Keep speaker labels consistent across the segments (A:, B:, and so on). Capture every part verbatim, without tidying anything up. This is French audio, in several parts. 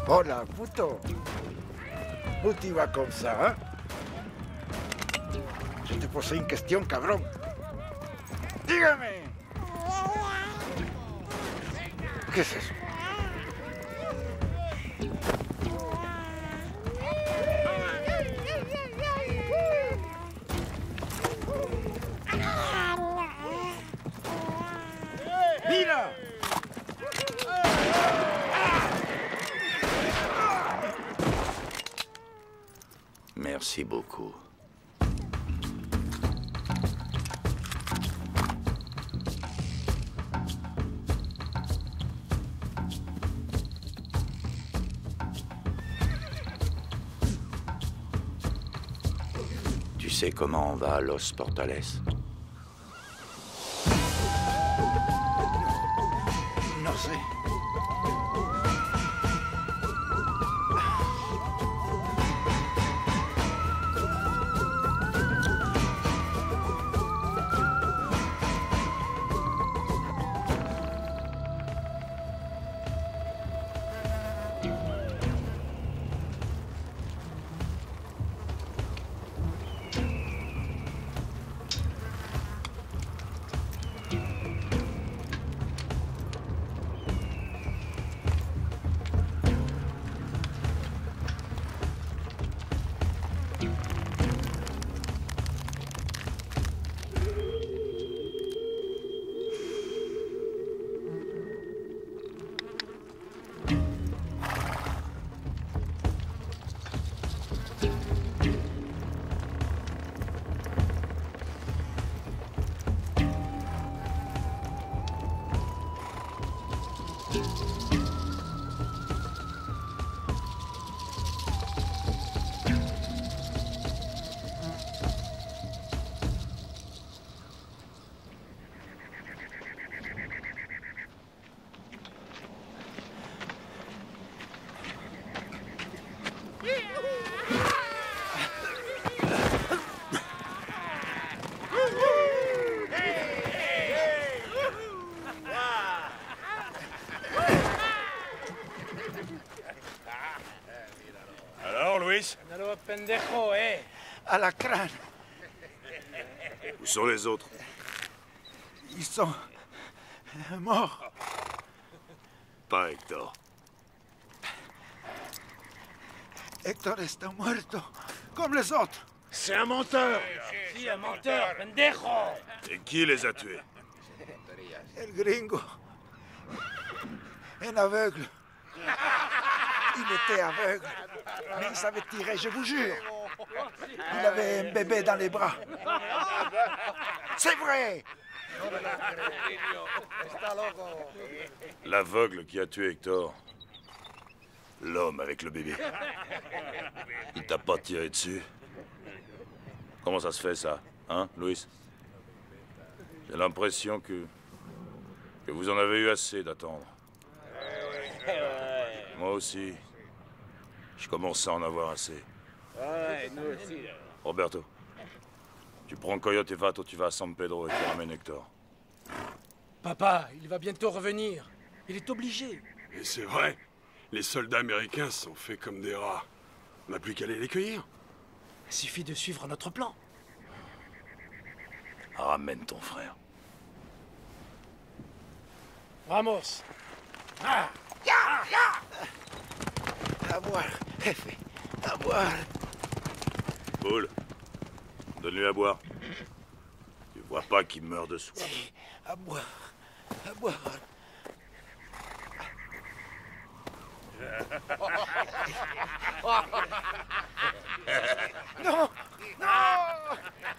A: Hola, puto. Où tu vas comme ça, hein? Je te posais une question, cabrón. Dígame. ¿Qué es eso? ¡Mira!
B: Merci beaucoup. Tu sais comment on va à Los Portales?
A: No sé.
C: Alors, Luis?
D: Andalo, pendejo, eh.
A: À la crâne.
C: Où sont les autres?
A: Ils sont morts.
C: Pas Hector.
A: Héctor está muerto, comme les autres.
C: C'est un menteur!
D: Si, un menteur, pendejo.
C: Et qui les a tués?
A: El gringo. Un aveugle. Il était aveugle. Mais il savait tirer, je vous jure. Il avait un bébé dans les bras. C'est vrai!
C: L'aveugle qui a tué Hector. L'homme avec le bébé. Il t'a pas tiré dessus? Comment ça se fait, ça? Hein, Luis? J'ai l'impression que... que vous en avez eu assez d'attendre. Moi aussi. Je commence à en avoir assez.
D: Ouais, nous aussi.
C: Roberto, tu prends Coyote et Vato, tu vas à San Pedro et tu ramènes Hector.
D: Papa, il va bientôt revenir. Il est obligé.
E: Et c'est vrai, les soldats américains sont faits comme des rats. On n'a plus qu'à aller les cueillir.
D: Il suffit de suivre notre plan.
C: Ramène ton frère.
D: Vamos. Ah.
A: À boire, jefe. À boire.
C: Paul, donne-lui à boire. Tu vois pas qu'il meurt de soif.
A: Si, à boire. À boire. Non! Non!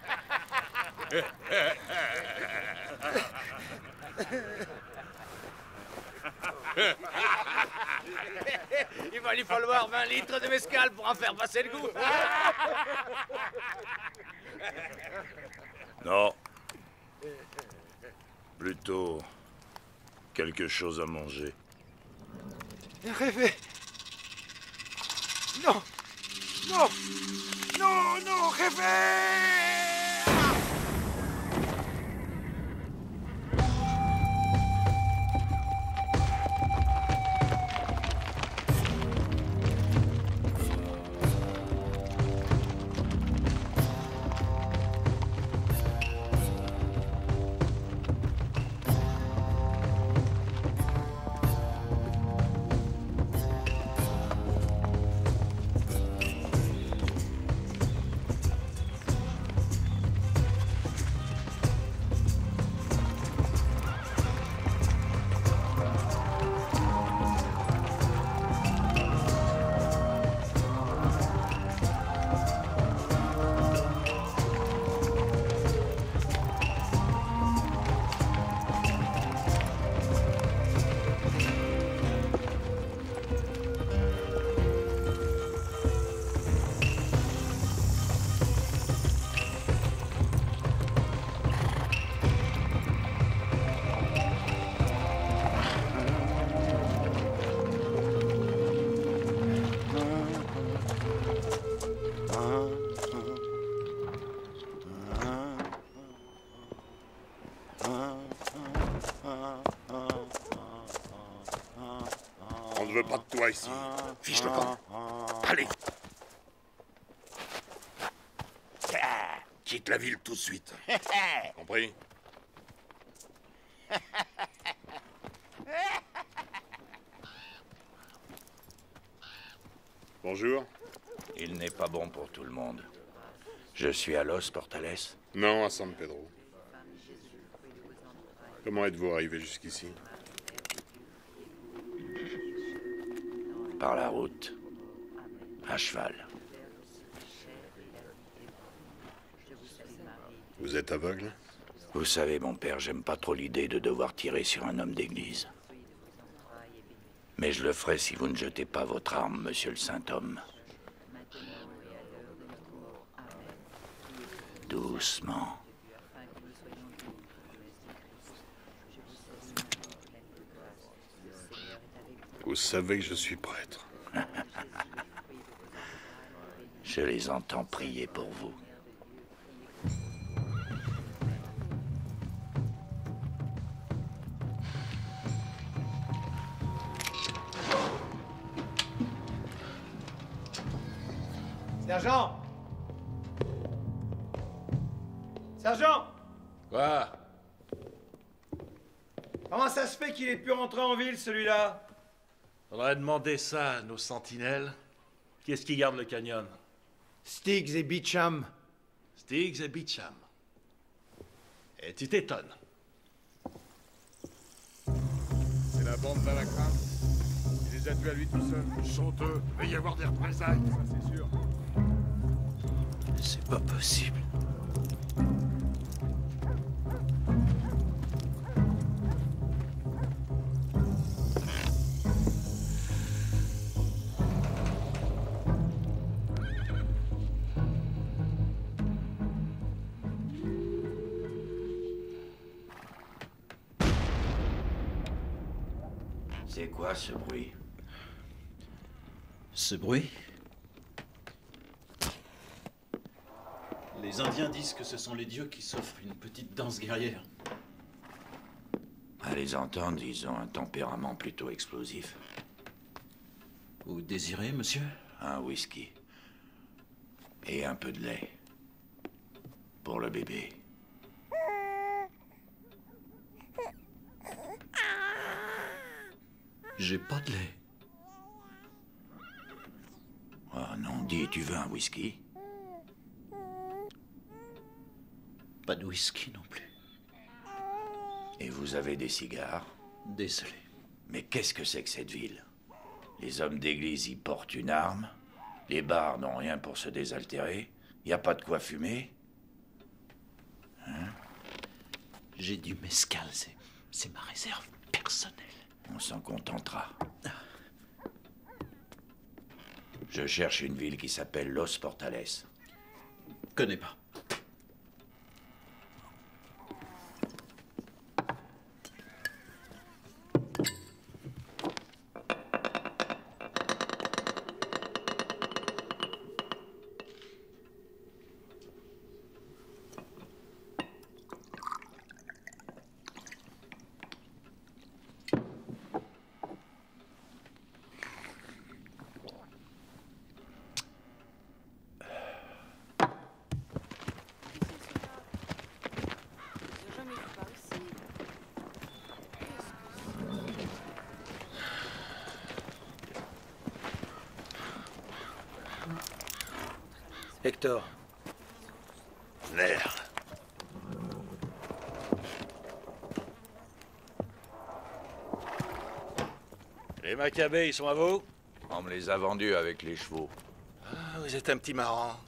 D: Il va lui falloir vingt litres de mescal pour en faire passer le goût.
C: Non. Plutôt quelque chose à manger.
A: Rêver. Non! Non! Non, non, rêver!
E: On ne veut pas de toi ici.
F: Fiche le camp. Allez. Quitte la ville tout de suite.
E: Compris? Bonjour.
B: Il n'est pas bon pour tout le monde. Je suis à Los Portales.
E: Non, à San Pedro. Comment êtes-vous arrivé jusqu'ici?
B: Par la route. À cheval.
E: Vous êtes aveugle?
B: Vous savez, mon père, j'aime pas trop l'idée de devoir tirer sur un homme d'église. Mais je le ferai si vous ne jetez pas votre arme, monsieur le Saint-Homme. Doucement.
E: Vous savez que je suis prêtre.
B: Je les entends prier pour vous.
D: Sergent! Sergent!
G: Quoi?
D: Comment ça se fait qu'il est pu rentrer en ville, celui-là?
G: Faudrait demander ça à nos sentinelles. Qui est-ce qui garde le canyon?
D: Stiggs et Beecham.
G: Stiggs et Beecham. Et tu t'étonnes.
E: C'est la bande d'Alacran. Il les a tués à lui tout seul. Chanteux. Il va y avoir des représailles. Ça, c'est sûr.
B: C'est pas possible. C'est quoi ce bruit?
H: Ce bruit? Les Indiens disent que ce sont les dieux qui s'offrent une petite danse guerrière.
B: À les entendre, ils ont un tempérament plutôt explosif.
H: Vous désirez, monsieur?
B: Un whisky. Et un peu de lait. Pour le bébé.
H: J'ai pas de lait.
B: Oh non, dis, tu veux un whisky?
H: Pas de whisky non plus.
B: Et vous avez des cigares?
H: Désolé.
B: Mais qu'est-ce que c'est que cette ville? Les hommes d'église y portent une arme. Les bars n'ont rien pour se désaltérer. Y a pas de quoi fumer. Hein?
H: J'ai du mescal, c'est, c'est ma réserve personnelle.
B: On s'en contentera. Je cherche une ville qui s'appelle Los Portales.
H: Connais pas.
D: Hector.
F: Merde.
G: Les Maccabées, ils sont à vous?
B: On me les a vendus avec les chevaux.
G: Ah, vous êtes un petit marrant.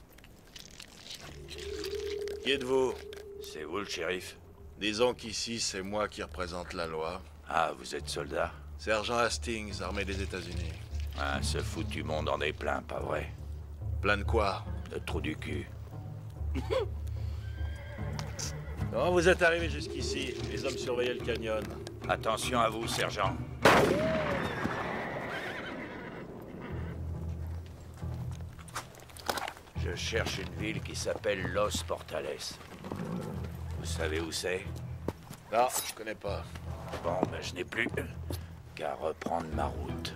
G: Qui êtes-vous?
B: C'est vous le shérif?
G: Disons qu'ici, c'est moi qui représente la loi.
B: Ah, vous êtes soldat?
G: Sergent Hastings, armée des États-Unis.
B: Ah, ce foutu monde en est plein, pas vrai?
G: Plein de quoi?
B: De trous du cul.
G: Comment vous êtes arrivé jusqu'ici? Les hommes surveillaient le canyon.
B: Attention à vous, sergent. Je cherche une ville qui s'appelle Los Portales. Vous savez où c'est?
E: Non, je connais pas.
B: Bon, ben je n'ai plus qu'à reprendre ma route.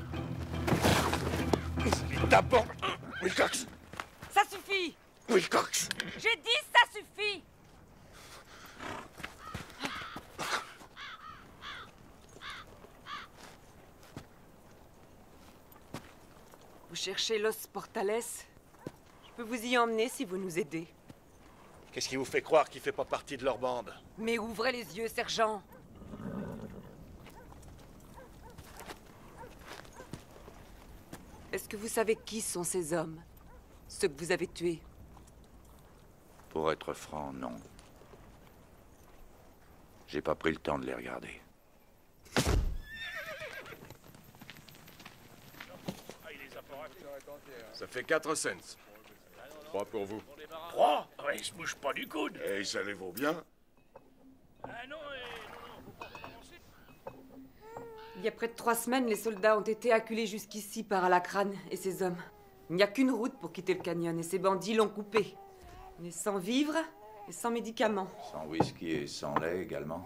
E: D'abord, Wilcox.
I: Ça suffit!
E: Wilcox.
I: J'ai dit ça suffit! Vous cherchez Los Portales? Je peux vous y emmener si vous nous aidez.
G: Qu'est-ce qui vous fait croire qu'il fait pas partie de leur bande?
I: Mais ouvrez les yeux, sergent! Est-ce que vous savez qui sont ces hommes? Ceux que vous avez tués?
B: Pour être franc, non. J'ai pas pris le temps de les regarder.
E: Ça fait quatre cents. Trois pour vous.
F: Trois? Ouais, il se bouge pas du coude.
E: Et ça les vaut bien.
I: Il y a près de trois semaines, les soldats ont été acculés jusqu'ici par Alacran et ses hommes. Il n'y a qu'une route pour quitter le canyon et ces bandits l'ont coupée. Mais sans vivres et sans médicaments.
B: Sans whisky et sans lait également.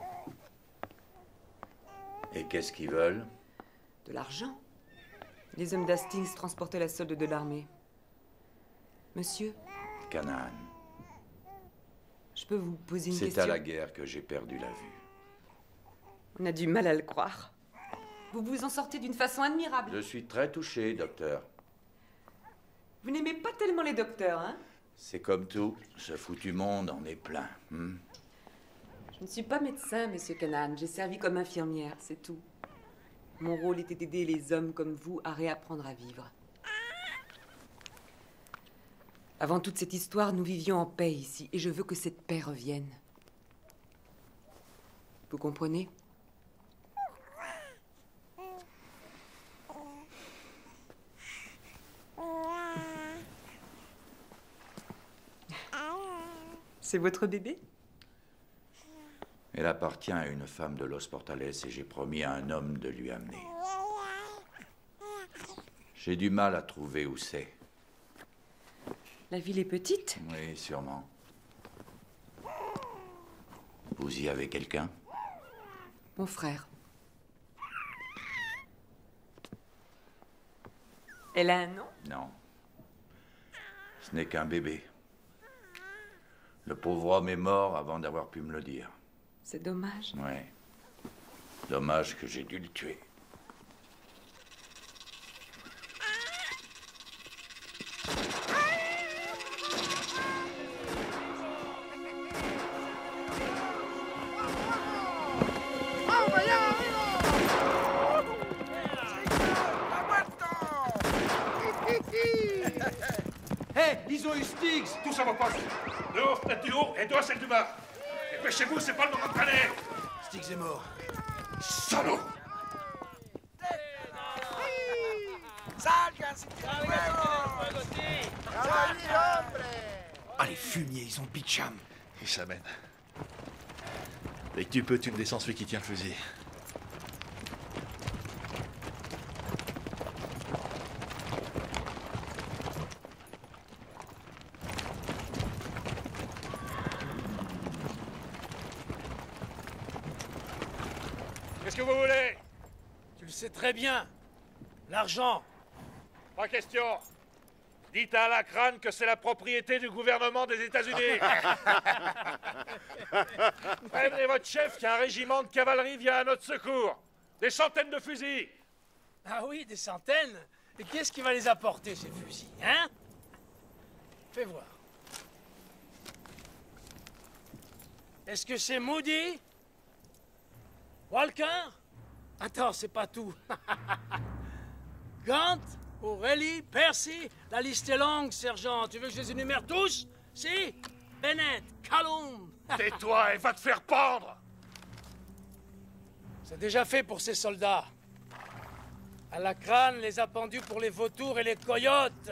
B: Et qu'est-ce qu'ils veulent?
I: De l'argent. Les hommes d'Hastings transportaient la solde de l'armée. Monsieur,
B: Canaan.
I: je peux vous poser une
B: C'est
I: question?
B: à la guerre que j'ai perdu la vue.
I: On a du mal à le croire. Vous vous en sortez d'une façon admirable.
B: Je suis très touché, docteur.
I: Vous n'aimez pas tellement les docteurs, hein?
B: C'est comme tout, ce foutu monde en est plein. Hmm?
I: Je ne suis pas médecin, monsieur Canaan. J'ai servi comme infirmière, c'est tout. Mon rôle était d'aider les hommes comme vous à réapprendre à vivre. Avant toute cette histoire, nous vivions en paix ici, et je veux que cette paix revienne. Vous comprenez? C'est votre bébé?
B: Elle appartient à une femme de Los Portales et j'ai promis à un homme de lui amener. J'ai du mal à trouver où c'est.
I: La ville est petite?
B: Oui, sûrement. Vous y avez quelqu'un?
I: Mon frère. Elle a un nom?
B: Non. Ce n'est qu'un bébé. Le pauvre homme est mort avant d'avoir pu me le dire.
I: C'est dommage.
B: Ouais. Dommage que j'ai dû le tuer.
F: Hé, ils ont eu Stiggs.
G: Tous à vos postes. Deux aux fenêtres du haut et deux à celle du bas. Dépêchez-vous, c'est pas le moment de traîner.
F: Stiggs est mort. Salaud.
A: Ah, les fumiers, ils ont Bicham.
G: Il s'amène. Dès que tu peux, tu me descends celui qui tient le fusil. Qu'est-ce que vous voulez?
D: Tu le sais très bien. L'argent.
G: Pas question. Dites à Alacran que c'est la propriété du gouvernement des États-Unis. Prévenez votre chef qu'un régiment de cavalerie vient à notre secours. Des centaines de fusils.
D: Ah oui, des centaines. Et qu'est-ce qui va les apporter, ces fusils, hein? Fais voir. Est-ce que c'est Moody? Walker? Attends, c'est pas tout. Gant, O'Reilly, Percy, la liste est longue, sergent. Tu veux que je les énumère tous? Si? Bennett, Callum.
G: Tais-toi et va te faire pendre.
D: C'est déjà fait pour ces soldats. Alacran les a pendus pour les vautours et les coyotes.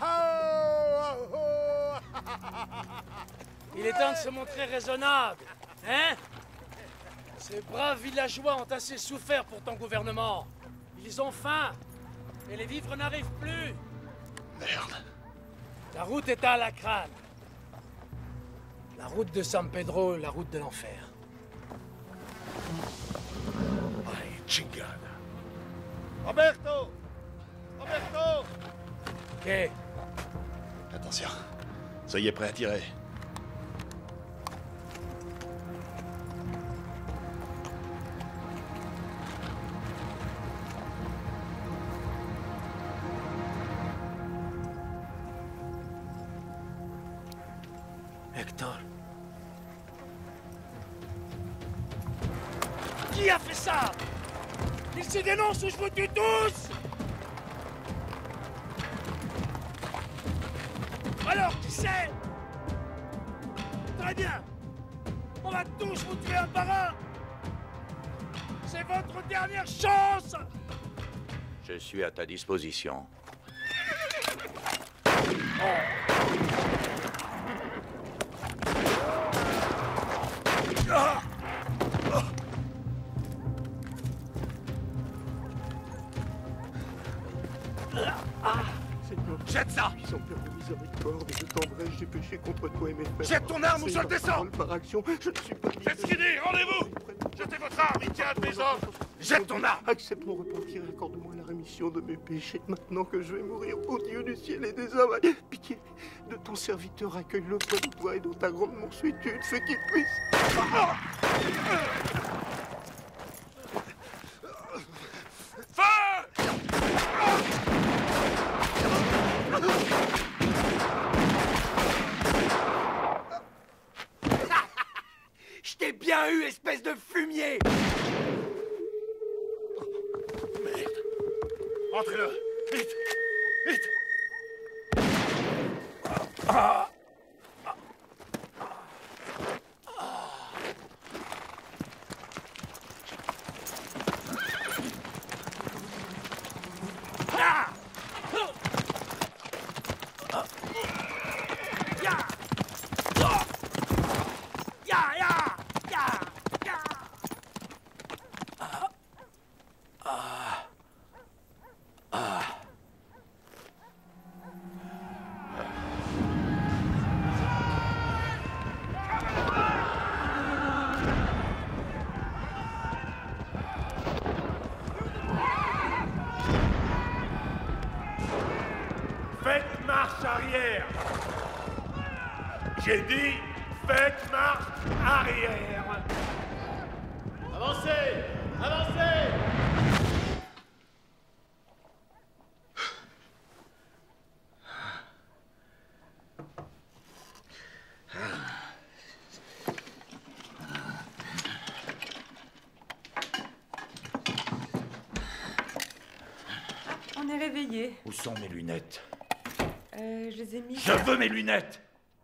D: Il est temps de se montrer raisonnable, hein? Ces braves villageois ont assez souffert pour ton gouvernement. Ils ont faim. Et les vivres n'arrivent plus.
G: Merde.
D: La route est à Alacran. La route de San Pedro, la route de l'enfer. Ok.
E: Attention. Soyez prêts à tirer.
D: Hector. Qui a fait ça? Il se dénonce ou je vous tue tous! Alors, qui c'est? Très bien. On va tous vous tuer un par un. C'est votre dernière chance.
B: Je suis à ta disposition.
A: Ah!
E: Seigneur,
G: jette ça!
E: puissant Père de miséricorde, je t'embrasse, j'ai péché contre toi et mes frères.
G: Jette ton arme ou je le descends!
E: Par action, je ne suis pas libre.
G: Faites ce qu'il dit, rendez-vous! Jetez votre arme, il tient un de mes hommes! Jette ton arme!
E: Accepte mon repentir et accorde-moi la rémission de mes péchés. Maintenant que je vais mourir, ô Dieu du ciel et des hommes, pitié de ton serviteur, accueille-le près de toi et dans ta grande mansuétude, fais qu'il puisse... Ah!
G: Feu!
F: Je t'ai bien eu, espèce de fumier!
G: Merde. Entrez-le! Vite! Vite! Ah!
J: Faites marche arrière. J'ai dit, faites marche arrière.
D: Avancez! Avancez!
I: On est réveillés.
B: Où sont mes lunettes?
I: Euh, je les ai mis...
B: Je veux mes lunettes!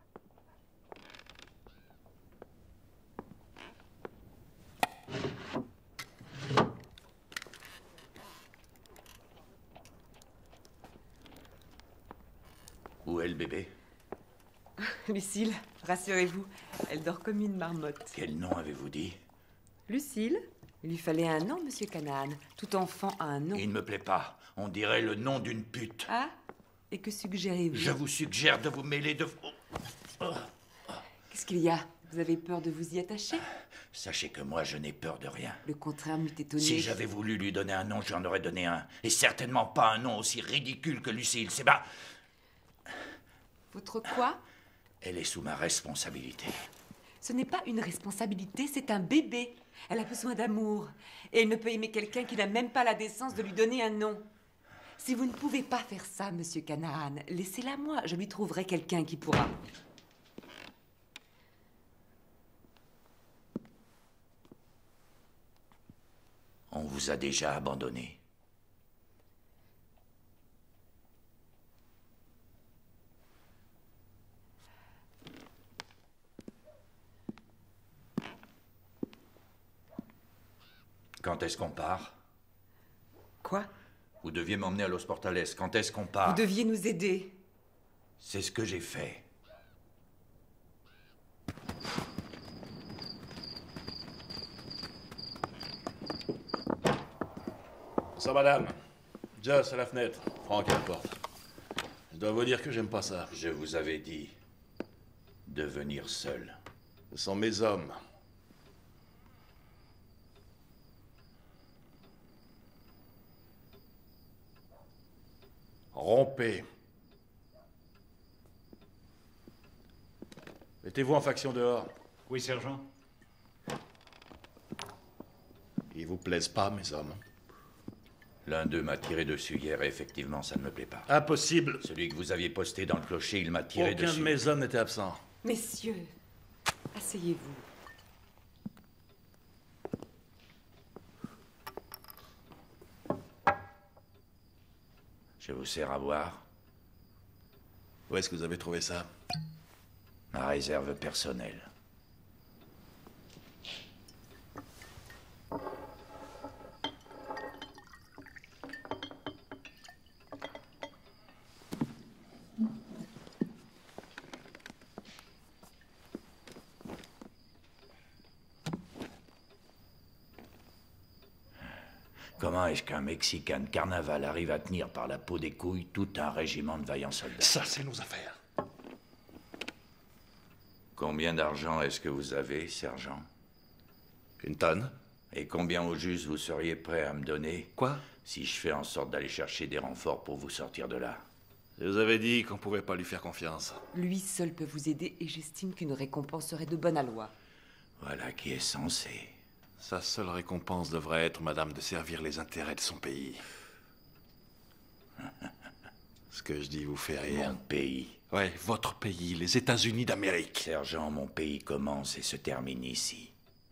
B: Où est le bébé?
I: Lucille, rassurez-vous, elle dort comme une marmotte.
B: Quel nom avez-vous dit?
I: Lucille? Il lui fallait un nom, monsieur Canaan. Tout enfant a un nom.
B: Il ne me plaît pas. On dirait le nom d'une pute.
I: Ah? Et que suggérez-vous?
B: Je vous suggère de vous mêler de...
I: Qu'est-ce qu'il y a? Vous avez peur de vous y attacher?
B: Sachez que moi, je n'ai peur de rien.
I: Le contraire m'eût étonné.
B: Si j'avais voulu lui donner un nom, j'en aurais donné un. Et certainement pas un nom aussi ridicule que Lucille. C'est ma...
I: Votre quoi?
B: Elle est sous ma responsabilité.
I: Ce n'est pas une responsabilité, c'est un bébé. Elle a besoin d'amour. Et elle ne peut aimer quelqu'un qui n'a même pas la décence de lui donner un nom. Si vous ne pouvez pas faire ça, monsieur Canaan, laissez-la moi. Je lui trouverai quelqu'un qui pourra.
B: On vous a déjà abandonné. Quand est-ce qu'on part?
I: Quoi?
B: Vous deviez m'emmener à Los Portales. Quand est-ce qu'on part?
I: Vous deviez nous aider.
B: C'est ce que j'ai fait.
K: Ça, madame. Joss à la fenêtre. Franck à la porte. Je dois vous dire que j'aime pas ça.
B: Je vous avais dit de venir seul.
K: Ce sont mes hommes. Rompez Mettez-vous en faction dehors.
L: Oui, sergent.
K: Ils vous plaisent pas, mes hommes?
B: L'un d'eux m'a tiré dessus hier et effectivement, ça ne me plaît pas.
K: Impossible.
B: Celui que vous aviez posté dans le clocher, il m'a tiré
K: Aucun
B: dessus.
K: de mes hommes n'était absent.
I: Messieurs, asseyez-vous.
B: Je vous sers à boire.
K: Où est-ce que vous avez trouvé ça?
B: Ma réserve personnelle. Comment est-ce qu'un Mexicain de carnaval arrive à tenir par la peau des couilles tout un régiment de vaillants soldats?
K: Ça, c'est nos affaires.
B: Combien d'argent est-ce que vous avez, sergent?
K: Une tonne.
B: Et combien au juste vous seriez prêt à me donner?
K: Quoi?
B: Si je fais en sorte d'aller chercher des renforts pour vous sortir de là.
K: Je vous avais dit qu'on pouvait pas lui faire confiance.
I: Lui seul peut vous aider et j'estime qu'une récompense serait de bonne aloi.
B: Voilà qui est censé.
K: Sa seule récompense devrait être, madame, de servir les intérêts de son pays. Ce que je dis vous fait rire.
B: Mon pays.
K: Ouais, votre pays, les États-Unis d'Amérique.
B: Sergent, mon pays commence et se termine ici.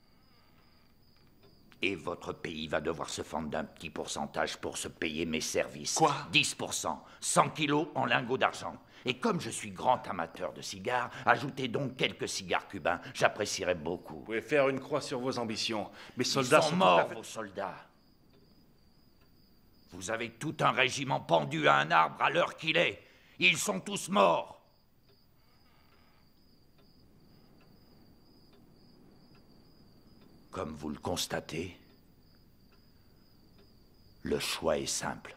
B: Et votre pays va devoir se fendre d'un petit pourcentage pour se payer mes services.
K: Quoi?
B: dix pour cent. cent kilos en lingots d'argent. Et comme je suis grand amateur de cigares, ajoutez donc quelques cigares cubains. J'apprécierais beaucoup.
K: Vous pouvez faire une croix sur vos ambitions. Mes soldats
B: Ils sont,
K: sont
B: morts,
K: tout à fait...
B: vos soldats. Vous avez tout un régiment pendu à un arbre à l'heure qu'il est. Ils sont tous morts. Comme vous le constatez, le choix est simple.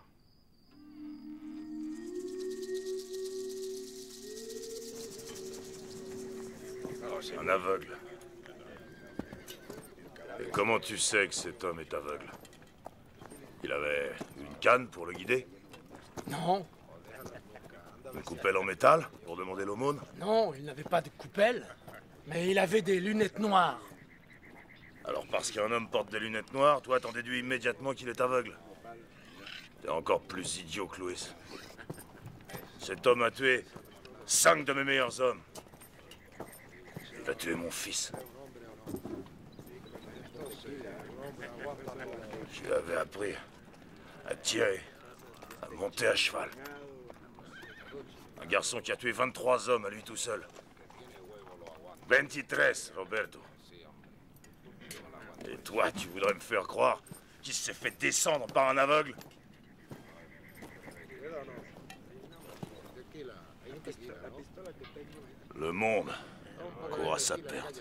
C: C'est un aveugle. Et comment tu sais que cet homme est aveugle? Il avait une canne pour le guider?
D: Non,
C: Une coupelle en métal pour demander l'aumône?
D: non, il n'avait pas de coupelle, mais il avait des lunettes noires.
C: Alors parce qu'un homme porte des lunettes noires, toi t'en déduis immédiatement qu'il est aveugle. T'es encore plus idiot que Louis. Cet homme a tué cinq de mes meilleurs hommes. Il a tué mon fils. Je lui avais appris à tirer, à monter à cheval. Un garçon qui a tué vingt-trois hommes à lui tout seul. vingt-trois, Roberto. Et toi, tu voudrais me faire croire qu'il s'est fait descendre par un aveugle? Le monde court à sa perte.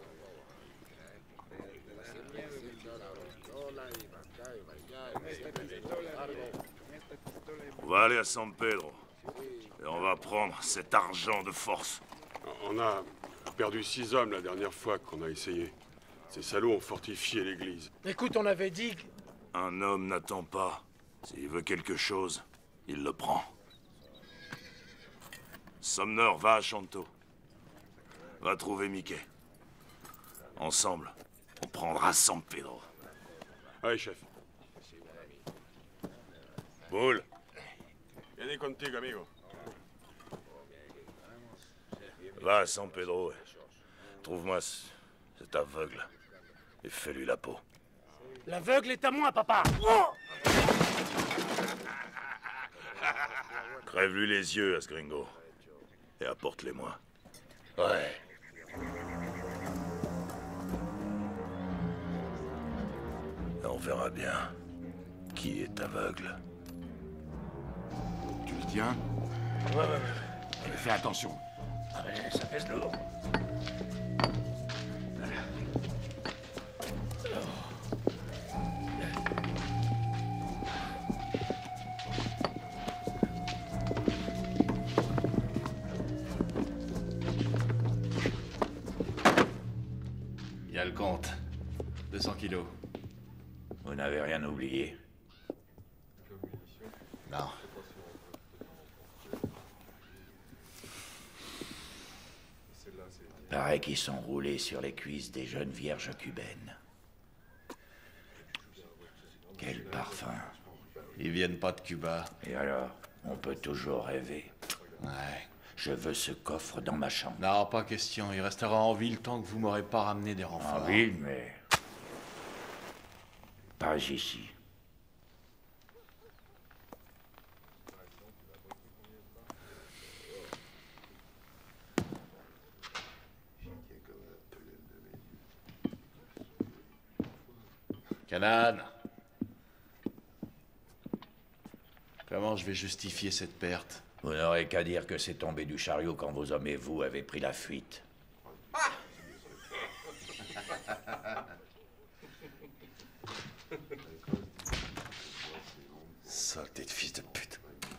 C: On va aller à San Pedro. Et on va prendre cet argent de force.
M: On a perdu six hommes la dernière fois qu'on a essayé. Ces salauds ont fortifié l'église.
D: Écoute, on avait dit que...
C: Un homme n'attend pas. S'il veut quelque chose, il le prend. Sumner, va à Chanto. Va trouver Mickey. Ensemble, on prendra San Pedro.
M: Allez, chef.
C: Bull.
M: Viens contigo, amigo.
C: Va à San Pedro. Trouve-moi ce- cet aveugle. Et fais-lui la peau.
D: L'aveugle est à moi, papa. Oh,
C: Crève-lui les yeux à ce gringo. Et apporte-les-moi. Ouais. Et on verra bien qui est aveugle.
L: Tu le tiens?
G: Ouais, ouais, ouais.
L: Fais attention.
G: Allez, ça pèse lourd.
K: Il y a le compte. deux cents kilos.
B: Vous n'avez rien oublié?
K: Non.
B: Paraît qu'ils sont roulés sur les cuisses des jeunes vierges cubaines. Quel parfum.
K: Ils viennent pas de Cuba.
B: Et alors, on peut toujours rêver.
K: Ouais.
B: Je veux ce coffre dans ma chambre.
K: Non, pas question. Il restera en ville tant que vous m'aurez pas ramené des renforts.
B: En ville, mais... pas ici.
K: Canaan. Comment je vais justifier cette perte?
B: Vous n'aurez qu'à dire que c'est tombé du chariot quand vos hommes et vous avez pris la fuite.
K: Saleté de fils de pute.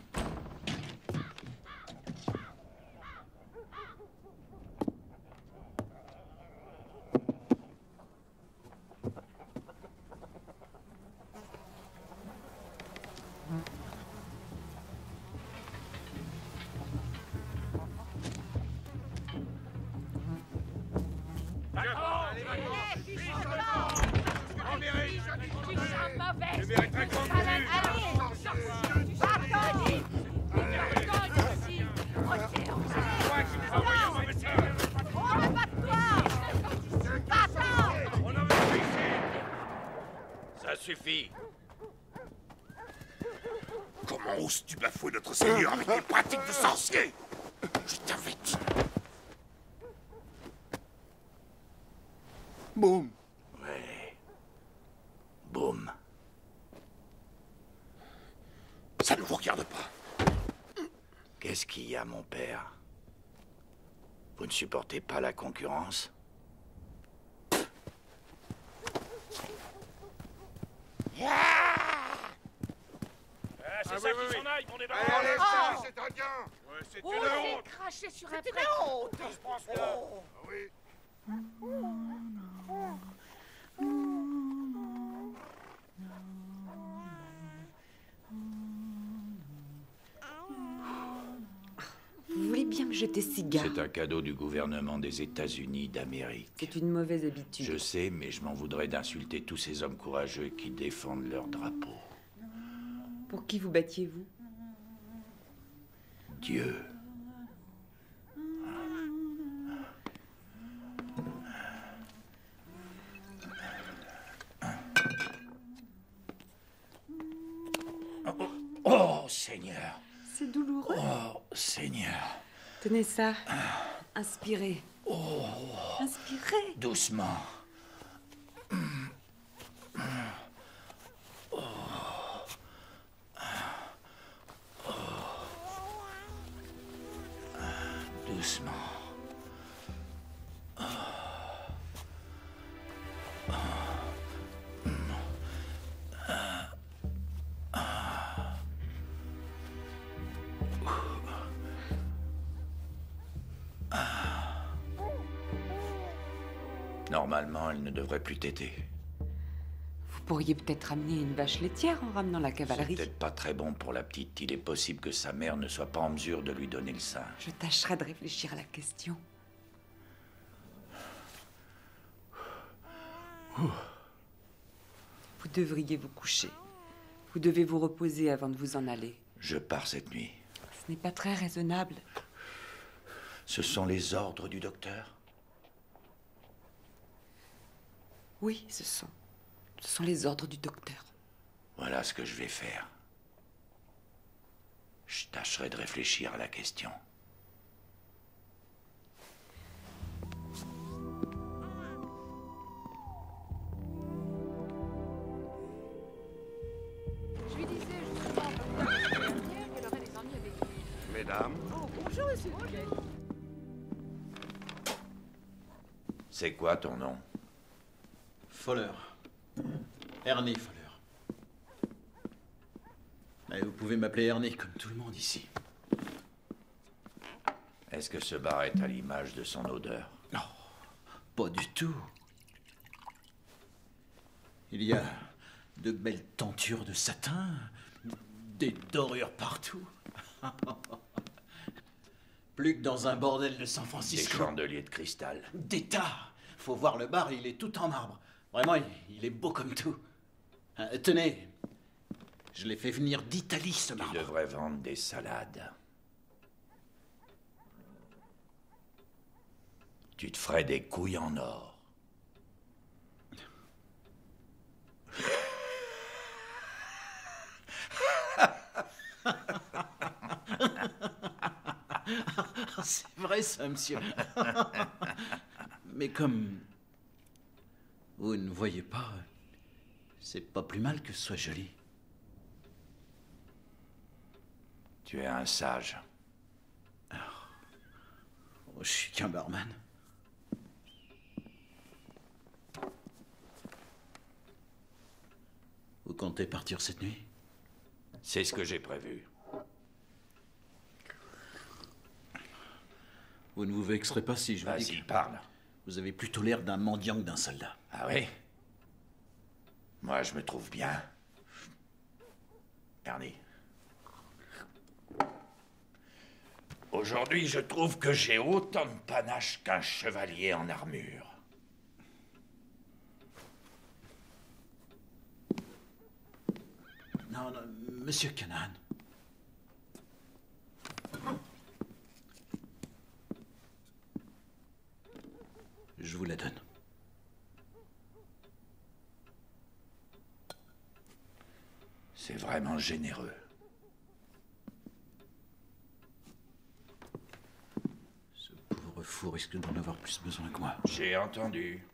B: Ça suffit.
J: Comment oses-tu bafouer notre seigneur avec tes pratiques de sorcier? Je t'invite.
A: Boum.
B: Ouais. Boum.
J: Ça ne vous regarde pas.
B: Qu'est-ce qu'il y a, mon père? Vous ne supportez pas la concurrence?
G: Ah, c'est ça qui s'en aille, on est dans
J: Allez, allez, ça, c'est un gain.
G: Ouais, c'est
L: Oh,
G: une
L: j'ai
G: honte.
L: craché sur un
J: C'est
L: prêtre.
J: une honte.
G: Je pense que...
J: Ah oui.
I: Vous voulez bien me jeter ce cigare?
B: C'est un cadeau du gouvernement des États-Unis d'Amérique.
I: C'est une mauvaise habitude.
B: Je sais, mais je m'en voudrais d'insulter tous ces hommes courageux qui défendent leur drapeau.
I: Pour qui vous battiez-vous?
B: Dieu. Oh, oh, Seigneur.
I: C'est douloureux.
B: Oh, Seigneur.
I: Tenez ça. Inspirez.
B: Oh.
I: Inspirez.
B: Doucement. Doucement. Normalement, elle ne devrait plus téter.
I: Vous pourriez peut-être ramener une vache laitière en ramenant la
B: C'est
I: cavalerie.
B: peut-être pas très bon pour la petite. Il est possible que sa mère ne soit pas en mesure de lui donner le sein.
I: Je tâcherai de réfléchir à la question. Vous devriez vous coucher. Vous devez vous reposer avant de vous en aller.
B: Je pars cette nuit.
I: Ce n'est pas très raisonnable.
B: Ce sont les ordres du docteur?
I: Oui, ce sont. Ce sont les ordres du docteur.
B: Voilà ce que je vais faire. Je tâcherai de réfléchir à la question.
L: Je lui disais justement qu'elle aurait des ennuis avec lui.
J: Mesdames.
L: Oh, bonjour, monsieur Duquet.
B: C'est quoi ton nom?
H: Foller. Ernie Foller. Mais vous pouvez m'appeler Ernie comme tout le monde ici.
B: Est-ce que ce bar est à l'image de son odeur?
H: Non, pas du tout. Il y a de belles tentures de satin, des dorures partout. Plus que dans un bordel de San
B: Des
H: Francisco.
B: chandeliers de cristal.
H: D'état. Faut voir le bar, il est tout en marbre. Vraiment, il, il est beau comme tout. Euh, tenez, je l'ai fait venir d'Italie, ce marbre.
B: Tu devrais vendre des salades. Tu te ferais des couilles en or.
H: C'est vrai ça, monsieur. Mais comme vous ne voyez pas, c'est pas plus mal que ce soit joli.
B: Tu es un sage.
H: Oh, je suis qu'un barman. Vous comptez partir cette nuit?
B: C'est ce que j'ai prévu.
H: Vous ne vous vexerez pas si je vous dis
B: Vas-y,
H: que
B: parle.
H: vous avez plutôt l'air d'un mendiant que d'un soldat.
B: Ah oui? Moi, je me trouve bien. Ernie. Aujourd'hui, je trouve que j'ai autant de panache qu'un chevalier en armure.
H: Non, non, monsieur Canahan. Je vous la donne.
B: C'est vraiment généreux.
H: Ce pauvre fou risque d'en avoir plus besoin que moi.
B: J'ai entendu.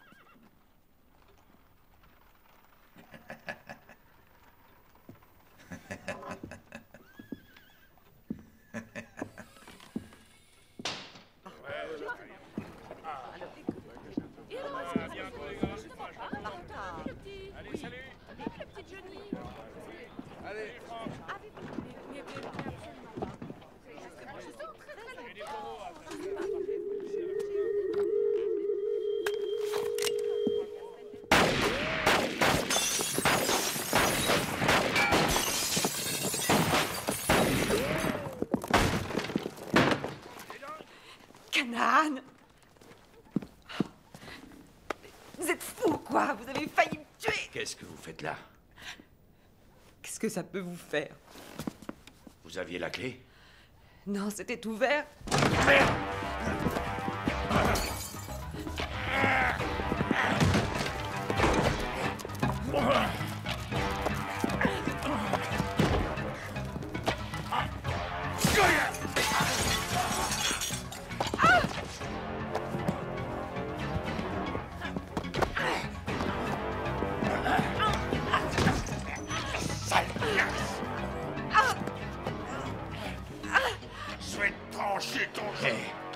I: Canahan! Vous êtes fou, quoi! Vous avez failli me tuer!
B: Qu'est-ce que vous faites là?
I: Qu'est-ce que ça peut vous faire?
B: Vous aviez la clé?
I: Non, c'était ouvert.
J: Je vais te trancher ton jeu.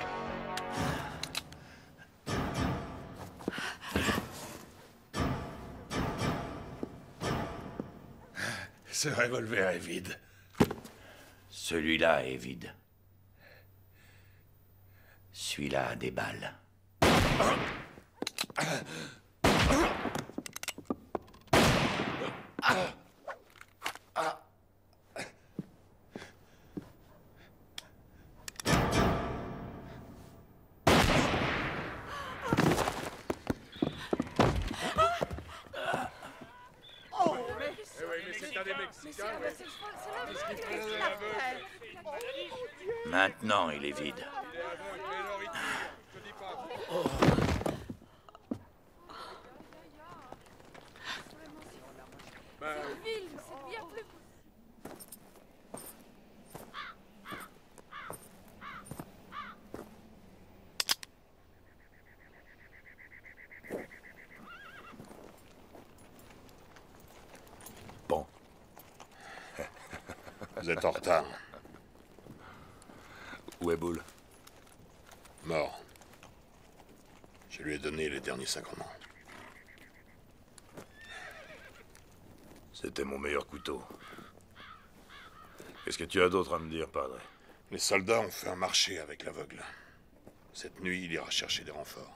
J: Ce revolver est vide.
B: Celui-là est vide. Celui-là a des balles.
L: Oh, mais...
G: Eh oui, mais c'est un des Mexicains,
L: Mais
G: ouais.
L: c'est c'est le qu'est-ce qu'il a fait?
B: Maintenant, il est vide.
L: Cette ville, c'est bien plus...
C: Bon.
J: Vous êtes en retard.
C: Où est Bull?
J: Mort. Je lui ai donné les derniers sacrements.
C: C'était mon meilleur couteau. Qu'est-ce que tu as d'autre à me dire, padre?
J: Les soldats ont fait un marché avec l'aveugle. Cette nuit, il ira chercher des renforts.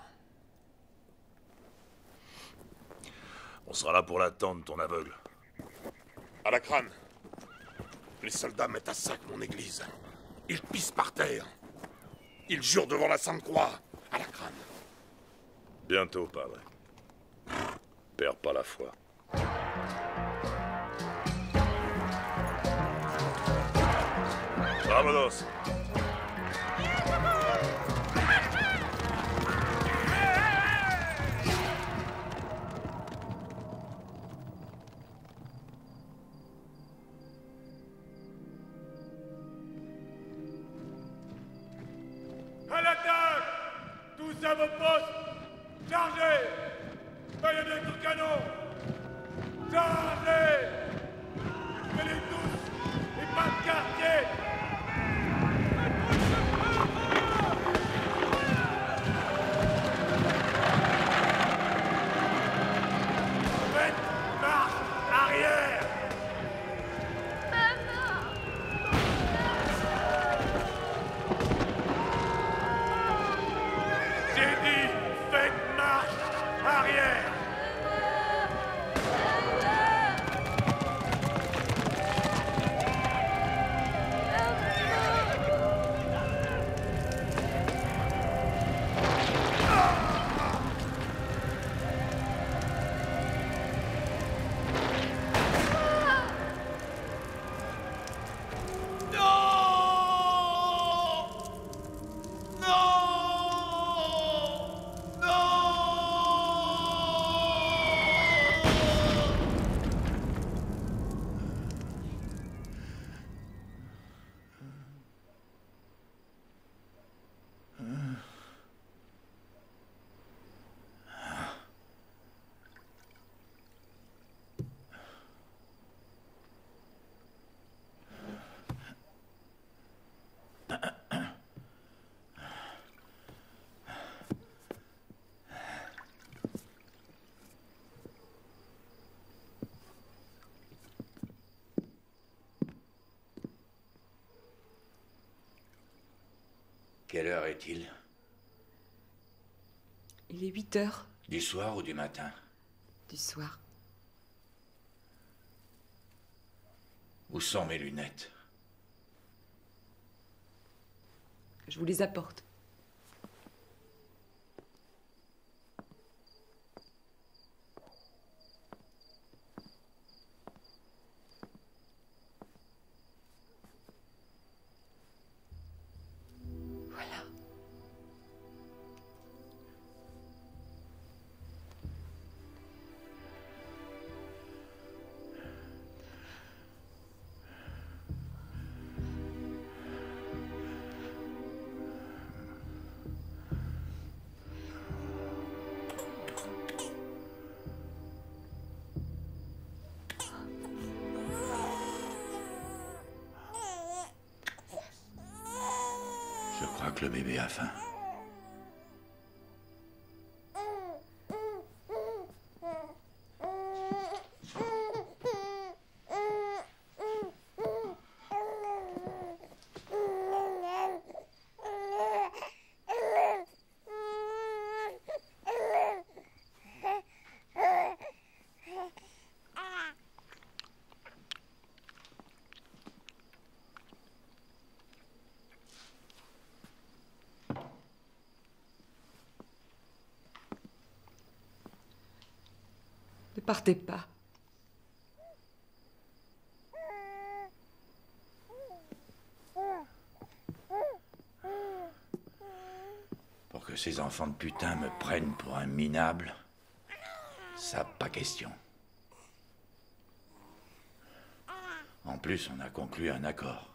C: On sera là pour l'attendre, ton aveugle.
J: À la crâne. Les soldats mettent à sac mon église. Ils pissent par terre. Il jure devant la Sainte Croix, à la crâne.
C: Bientôt, padre. Perds pas la foi. Vámonos.
N: À l'attaque! Tous à vos postes! Chargez! Baïonnette au canon! Chargez! Venez tous! Et pas de quartier! Faites marche arrière! J'ai dit, faites marche arrière!
B: Quelle heure est-il?
I: Il est huit heures.
B: Du soir ou du matin?
I: Du soir.
B: Où sont mes lunettes?
I: Je vous les apporte.
B: Je crois que le bébé a faim.
I: Ne partez pas.
B: Pour que ces enfants de putain me prennent pour un minable, ça pas question. En plus, on a conclu un accord.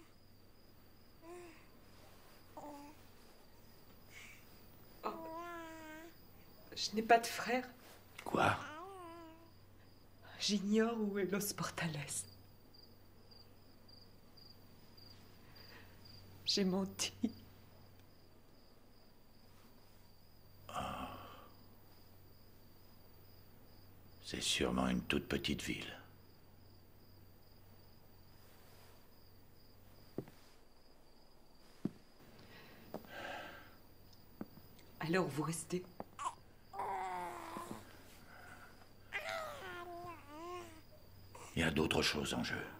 I: Oh. Je n'ai pas de frère.
B: Quoi?
I: J'ignore où est Los Portales. J'ai menti.
B: Oh. C'est sûrement une toute petite ville.
I: Alors vous restez.
B: Il y a d'autres choses en jeu.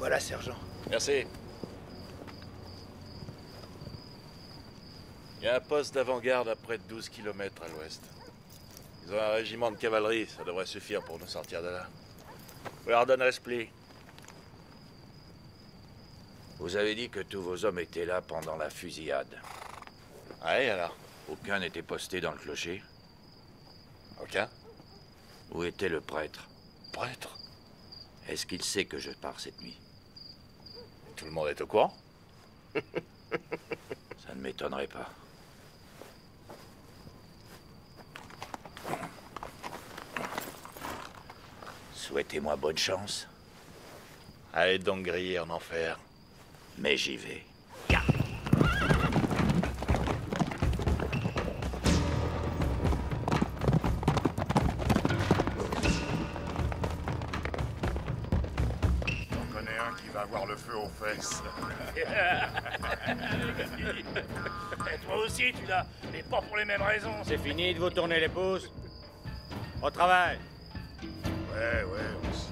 O: Voilà, sergent.
G: Merci. Il y a un poste d'avant-garde à près de douze kilomètres à l'ouest. Ils ont un régiment de cavalerie, ça devrait suffire pour nous sortir de là. Vous leur donnerez ce pli.
B: Vous avez dit que tous vos hommes étaient là pendant la fusillade.
G: Ouais, alors?
B: Aucun n'était posté dans le clocher?
G: Aucun.
B: Où était le prêtre?
G: Prêtre?
B: Est-ce qu'il sait que je pars cette nuit?
G: Tout le monde est au courant?
B: Ça ne m'étonnerait pas. Souhaitez-moi bonne chance.
G: Allez donc griller en enfer.
B: Mais j'y vais.
J: J'en connais un qui va avoir le feu aux fesses.
D: Et toi aussi, tu l'as, mais pas pour les mêmes raisons.
P: C'est fini de vous tourner les pouces. Au travail.
J: Ouais, ouais, aussi.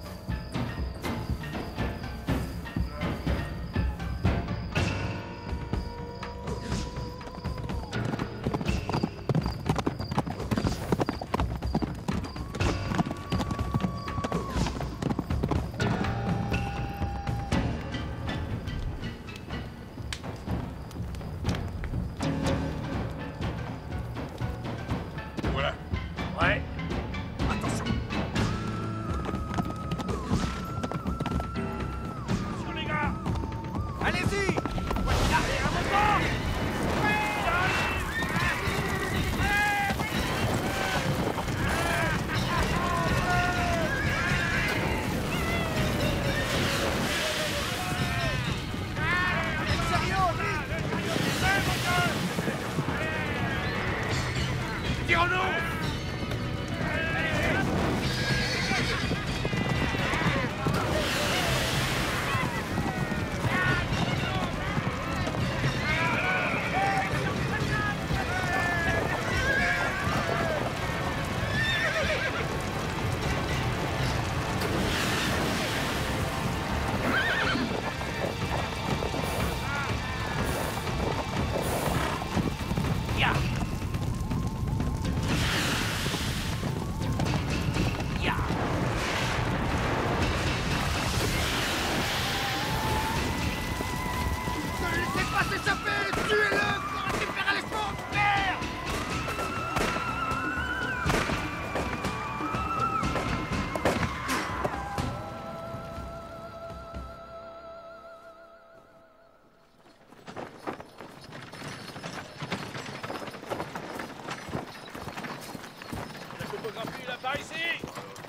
J: Voilà.
D: Ouais.
J: Attention.
D: Attention, les gars.
F: Allez-y!
D: Allez, un mouvement.
F: Tirons-nous!
D: Ya. Ya.
F: Ne le laissez pas s'échapper! Tuez-le! Pour récupérer les fonds! Merde!
D: La topographie, là, par ici.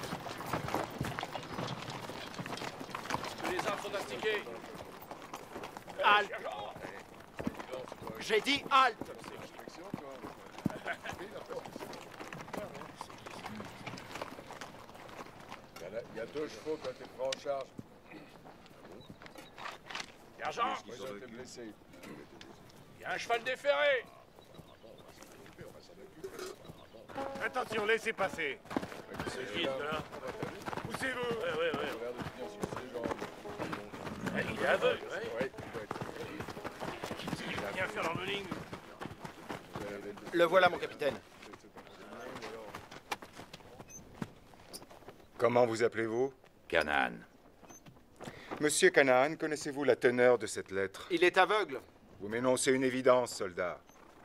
D: Les arbres sont astiqués.
F: Halte! J'ai dit halte!
M: Il y a deux chevaux qui ont été pris en charge.
D: Sergent,
M: Ils ont été blessés.
D: il y a un cheval déferré.
J: Attention, laissez passer.
D: C'est vite, là.
J: Poussez-vous.
D: Ouais, ouais, ouais. Ouais, il est aveugle, ouais. Il va rien faire dans le ligne.
O: Le voilà, mon capitaine.
Q: Comment vous appelez-vous?
B: Canaan.
Q: Monsieur Canaan, connaissez-vous la teneur de cette lettre?
O: Il est aveugle.
Q: Vous m'énoncez une évidence, soldat.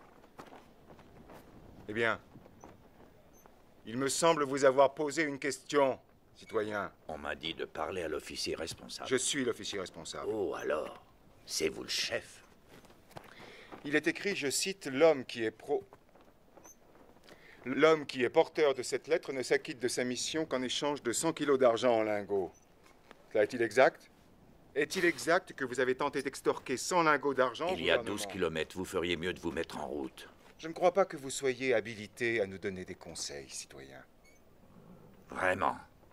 Q: Eh bien, il me semble vous avoir posé une question, citoyen.
B: On m'a dit de parler à l'officier responsable.
Q: Je suis l'officier responsable.
B: Oh, alors, c'est vous le chef.
Q: Il est écrit, je cite, l'homme qui est pro... L'homme qui est porteur de cette lettre ne s'acquitte de sa mission qu'en échange de cent kilos d'argent en lingots. Cela est-il exact? Est-il exact que vous avez tenté d'extorquer cent lingots d'argent?
B: Il y a douze kilomètres, vous feriez mieux de vous mettre en route.
Q: Je ne crois pas que vous soyez habilité à nous donner des conseils, citoyen.
B: Vraiment.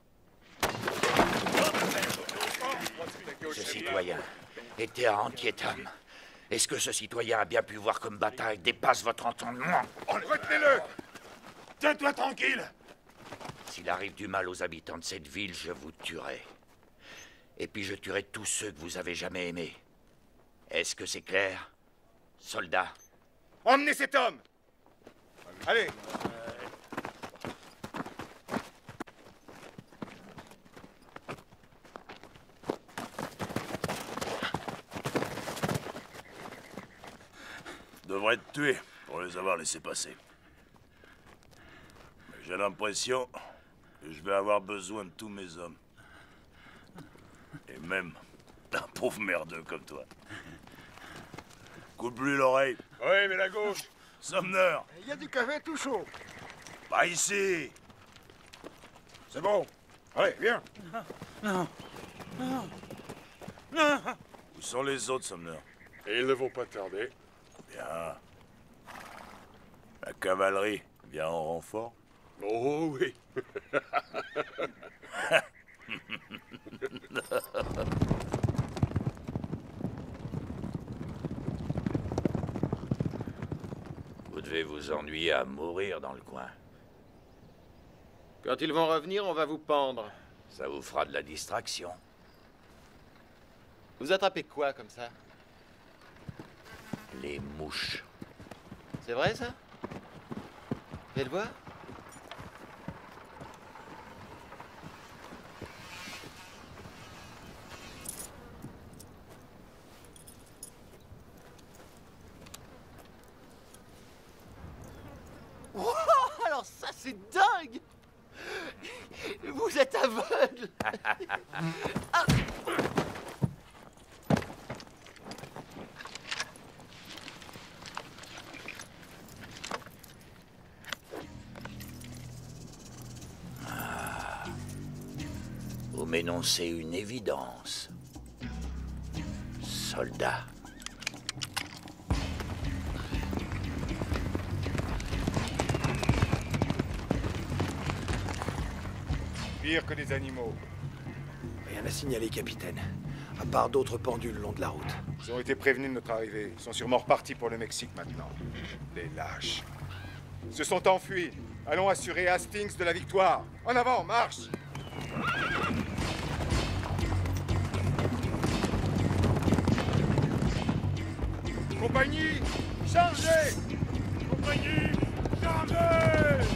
B: Ce citoyen était à Antietam. Est-ce que ce citoyen a bien pu voir comme bataille dépasse votre entendement?
J: Retenez-le! Tiens-toi tranquille!
B: S'il arrive du mal aux habitants de cette ville, je vous tuerai. Et puis je tuerai tous ceux que vous avez jamais aimés. Est-ce que c'est clair, soldat?
Q: Emmenez cet homme! Allez!
C: Devrais être tué pour les avoir laissés passer. Mais j'ai l'impression que je vais avoir besoin de tous mes hommes. Et même d'un pauvre merdeux comme toi. Coupe-lui l'oreille.
M: Oui, mais la gauche.
C: Sumner.
A: Il y a du café tout chaud.
C: Pas ici.
J: C'est bon. Allez, viens.
P: Non. Non. Non.
C: Où sont les autres, Sumner?
M: Et ils ne vont pas tarder.
C: Bien. La cavalerie vient en renfort?
M: Oh oui.
B: Vous devez vous ennuyer à mourir dans le coin.
O: Quand ils vont revenir, on va vous pendre.
B: Ça vous fera de la distraction.
O: Vous attrapez quoi comme ça?
B: Les mouches.
O: C'est vrai ça? Faites voir. Oh, alors ça c'est dingue! Vous êtes aveugle! Ah.
B: Vous m'énoncez une évidence. Soldat.
Q: Pire que des animaux.
A: Rien à signaler, capitaine. À part d'autres pendules le long de la route.
Q: Ils ont été prévenus de notre arrivée. Ils sont sûrement repartis pour le Mexique maintenant. Les lâches. Ils se sont enfuis. Allons assurer Hastings de la victoire. En avant, marche! Compagnie, chargez!
N: Compagnie, chargez!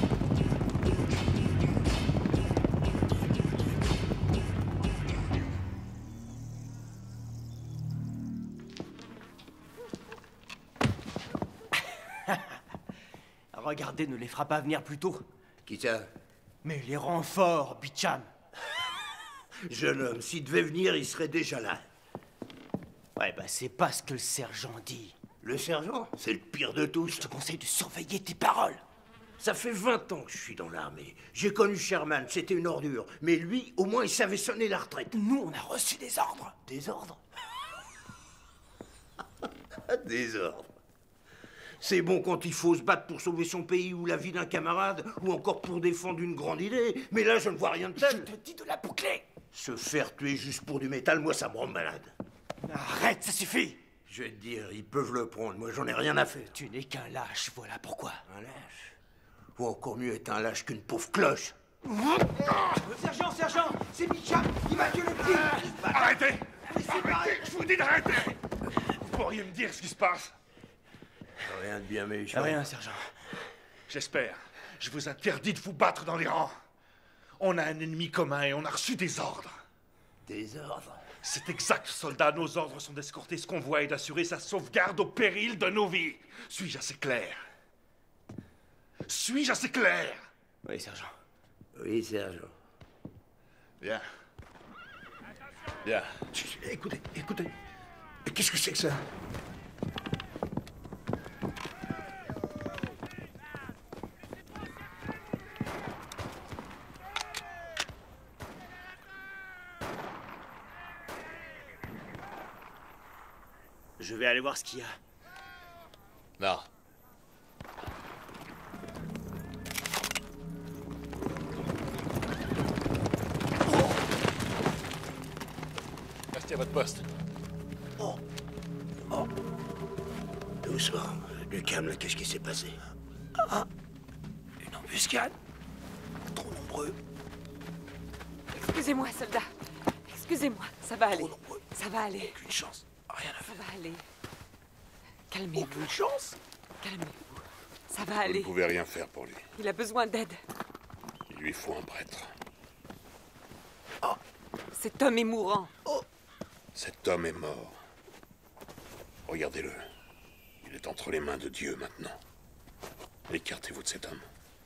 P: Regardez, ne les fera pas venir plus tôt.
J: Qui ça?
P: Mais les renforts, Bicham.
J: Jeune homme, s'il devait venir, il serait déjà là.
P: Ouais, bah c'est pas ce que le sergent dit.
J: Le sergent? C'est le pire de tous.
P: Je te conseille de surveiller tes paroles.
J: Ça fait vingt ans que je suis dans l'armée. J'ai connu Sherman, c'était une ordure. Mais lui, au moins, il savait sonner la retraite.
P: Nous, on a reçu des ordres.
J: Des ordres? Des ordres. C'est bon quand il faut se battre pour sauver son pays ou la vie d'un camarade, ou encore pour défendre une grande idée. Mais là, je ne vois rien de tel.
P: Je te dis de la boucler.
J: Se faire tuer juste pour du métal, moi, ça me rend malade.
P: Arrête, ça suffit.
J: Je vais te dire, ils peuvent le prendre. Moi, j'en ai rien à faire.
P: Tu n'es qu'un lâche, voilà pourquoi.
J: Un lâche? Ou encore mieux être un lâche qu'une pauvre cloche.
F: Sergent, sergent, c'est Bicham, il m'a tué le petit.
N: Arrêtez! Arrêtez! Je vous dis d'arrêter! Vous pourriez me dire ce qui se passe?
J: Rien de bien méchant.
P: Rien, sergent.
N: J'espère. Je vous interdis de vous battre dans les rangs. On a un ennemi commun et on a reçu des ordres.
J: Des ordres?
N: C'est exact, soldat. Nos ordres sont d'escorter ce convoi et d'assurer sa sauvegarde au péril de nos vies. Suis-je assez clair? Suis-je assez clair?
P: Oui, sergent.
J: Oui, sergent.
G: Bien. Bien.
J: Écoutez, écoutez. Qu'est-ce que c'est que ça?
P: Je vais aller voir ce qu'il y a.
G: Non. Restez à votre poste.
J: Oh. Oh. Doucement. Du calme, qu'est-ce qui s'est passé?
A: Ah. Une embuscade. Trop nombreux.
I: Excusez-moi, soldat. Excusez-moi, ça va aller. Ça va aller.
C: Aucune chance. Rien à
I: Ça
C: faire.
I: va aller. Calmez-vous.
C: Aucune chance.
I: Calmez-vous. Ça va
M: Vous
I: aller.
M: ne pouvez rien faire pour lui.
I: Il a besoin d'aide.
M: Il lui faut un prêtre.
I: Cet homme est mourant.
M: Cet homme est mort. Regardez-le. Il est entre les mains de Dieu maintenant. Écartez-vous de cet homme.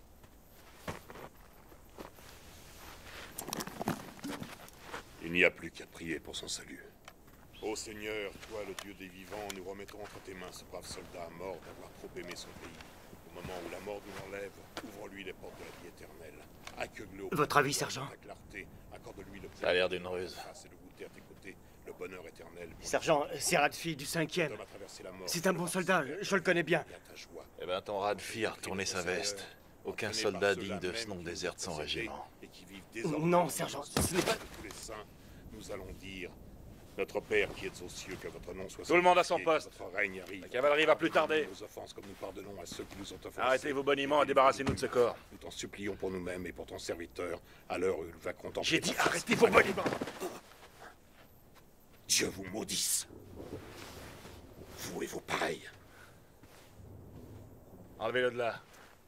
M: Il n'y a plus qu'à prier pour son salut. Ô Seigneur, toi, le Dieu des vivants, nous remettons entre tes mains ce brave soldat mort d'avoir trop aimé son pays. Au moment où la mort nous enlève, ouvre-lui les portes de la vie éternelle. Accueille-le au
J: Votre avis, sergent?
M: ta clarté. Accorde-lui le
G: Ça a l'air d'une ruse.
M: grâce et le goûter à tes côtés, le bonheur éternel.
J: Sergent, c'est Radfi du cinquième.
M: L'homme a traversé la mort.
J: C'est un bon soldat, je le connais bien.
G: Eh ben, ton Radfi a retourné sa veste. Aucun soldat digne de ce nom déserte son régiment.
M: Et qui vivent désormais
J: Non, sergent, ce n'est pas...
M: de tous les saints, nous allons dire: Notre Père qui es aux cieux, que votre nom soit
K: Tout le monde à son
M: sanctifié,
K: poste.
M: que votre règne arrive.
K: La cavalerie va plus tarder.
M: Nos offenses comme nous pardonnons à ceux qui nous ont offensés.
K: Arrêtez vos boniments et débarrassez-nous de ce corps.
M: Nous t'en supplions pour nous-mêmes et pour ton serviteur, à l'heure où il va contempler...
K: J'ai dit
M: ta face.
K: arrêtez vos boniments.
M: Dieu vous maudisse. Vous et vos pareils.
K: Enlevez-le de là.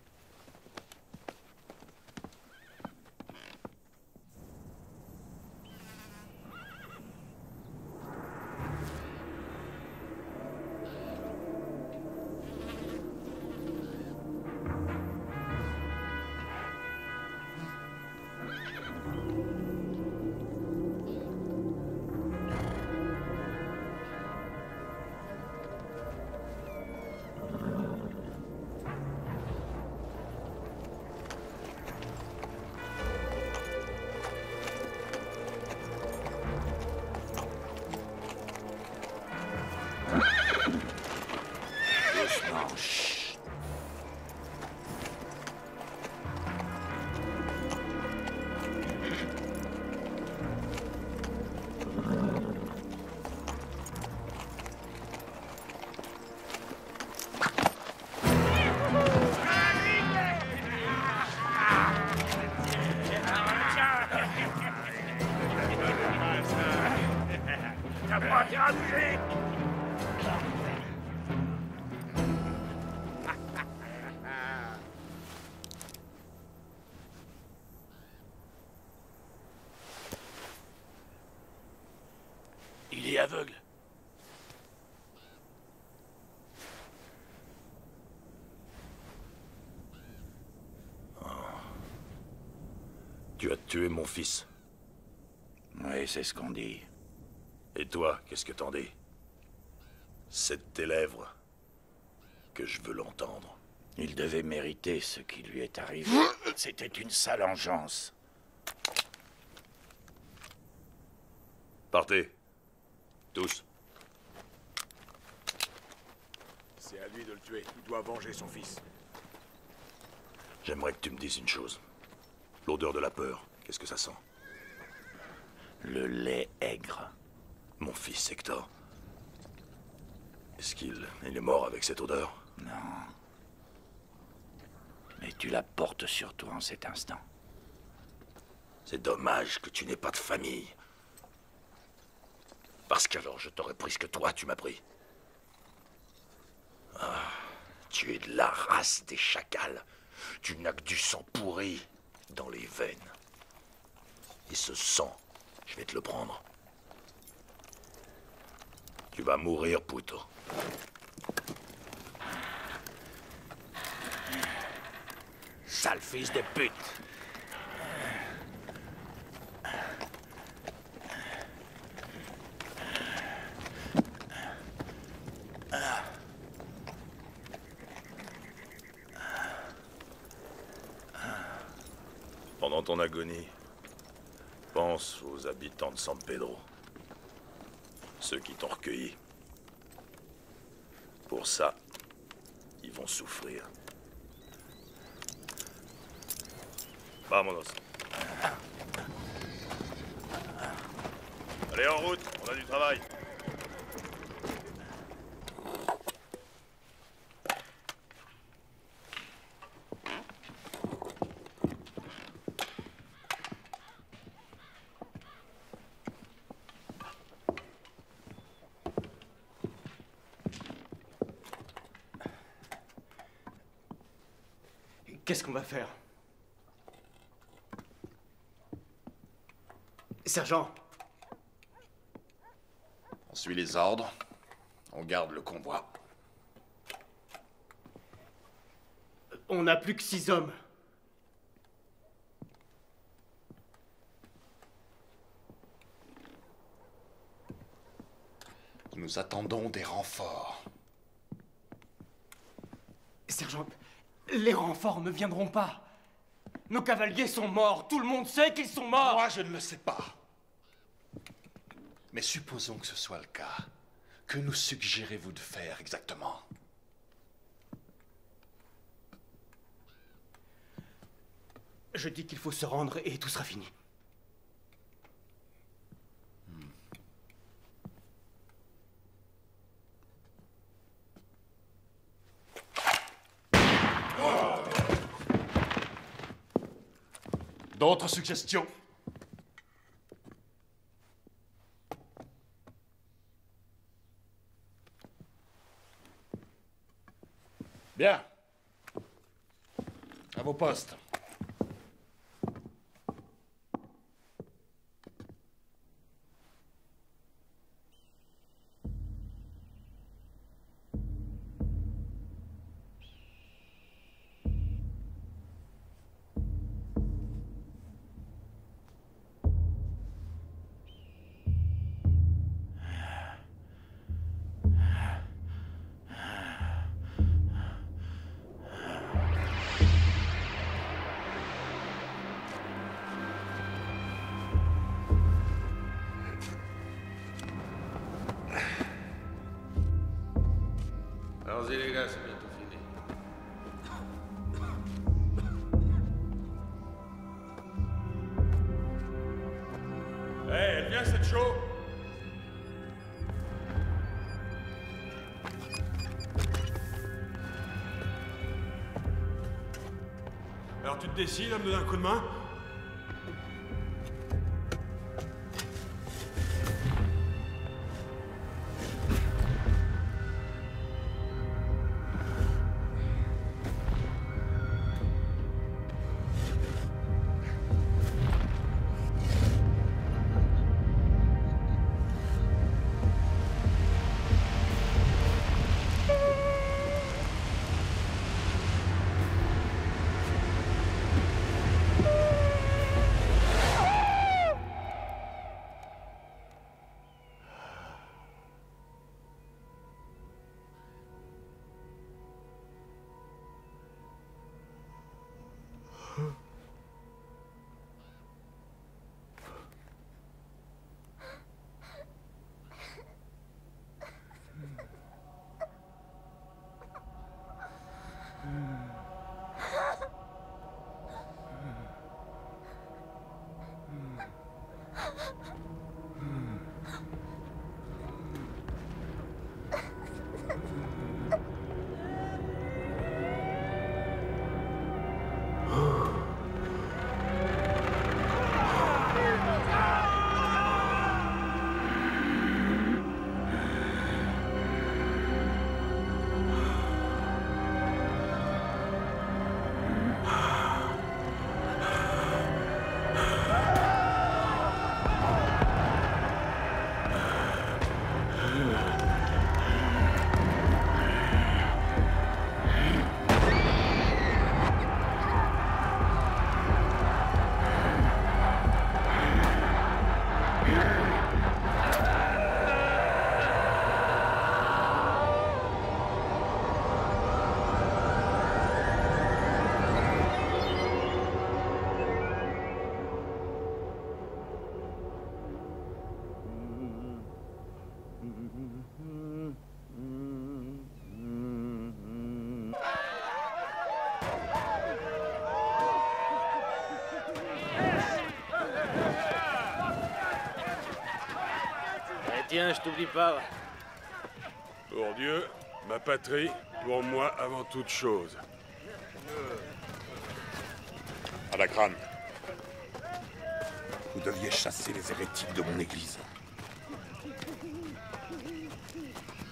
B: Doucement, chut.
F: T'as pas dérangé.
B: Il est aveugle.
C: Tu as tué mon fils.
B: Oui, c'est ce qu'on dit.
C: Et toi, qu'est-ce que t'en dis? C'est de tes lèvres que je veux l'entendre.
B: Il devait mériter ce qui lui est arrivé. C'était une sale engeance.
C: Partez. Tous.
N: C'est à lui de le tuer. Il doit venger son fils.
C: J'aimerais que tu me dises une chose. L'odeur de la peur, qu'est-ce que ça sent?
B: Le lait aigre.
C: Mon fils, Hector. Est-ce qu'il il est mort avec cette odeur?
B: Non. Mais tu la portes sur toi en cet instant.
C: C'est dommage que tu n'aies pas de famille. Parce qu'alors je t'aurais pris ce que toi tu m'as pris. Ah, tu es de la race des chacals. Tu n'as que du sang pourri dans les veines. Et ce sang, je vais te le prendre. Tu vas mourir, puto.
B: Sale fils de pute.
C: Pendant ton agonie, pense aux habitants de San Pedro. Ceux qui t'ont recueilli. Pour ça, ils vont souffrir. Vamonos. Allez, en route, on a du travail.
R: Qu'est-ce qu'on va faire? Sergent.
G: On suit les ordres. On garde le convoi.
R: On n'a plus que six hommes.
G: Nous attendons des renforts.
R: Sergent, les renforts ne viendront pas. Nos cavaliers sont morts. Tout le monde sait qu'ils sont morts.
G: Moi, je ne le sais pas. Mais supposons que ce soit le cas. Que nous suggérez-vous de faire exactement?
R: Je dis qu'il faut se rendre et tout sera fini.
G: D'autres suggestions? Bien. À vos postes.
K: Allons-y les gars, c'est bientôt fini. Hé, hey, elle vient cette show? Alors tu te décides à me donner un coup de main?
D: Tiens, je t'oublie pas.
M: Pour Dieu, ma patrie, pour moi avant toute chose. À la crâne. Vous deviez chasser les hérétiques de mon église.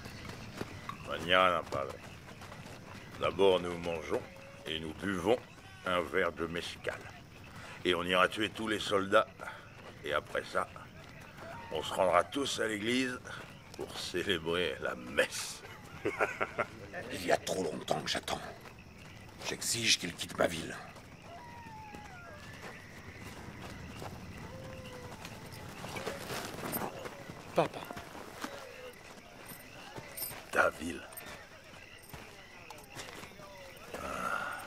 G: Mañana, padre. D'abord, nous mangeons et nous buvons
C: un verre de mescal. Et on ira tuer tous les soldats. Et après ça, on se rendra tous à l'église pour célébrer la messe.
M: Il y a trop longtemps que j'attends. J'exige qu'il quitte ma ville.
D: Papa.
C: Ta ville. Ah.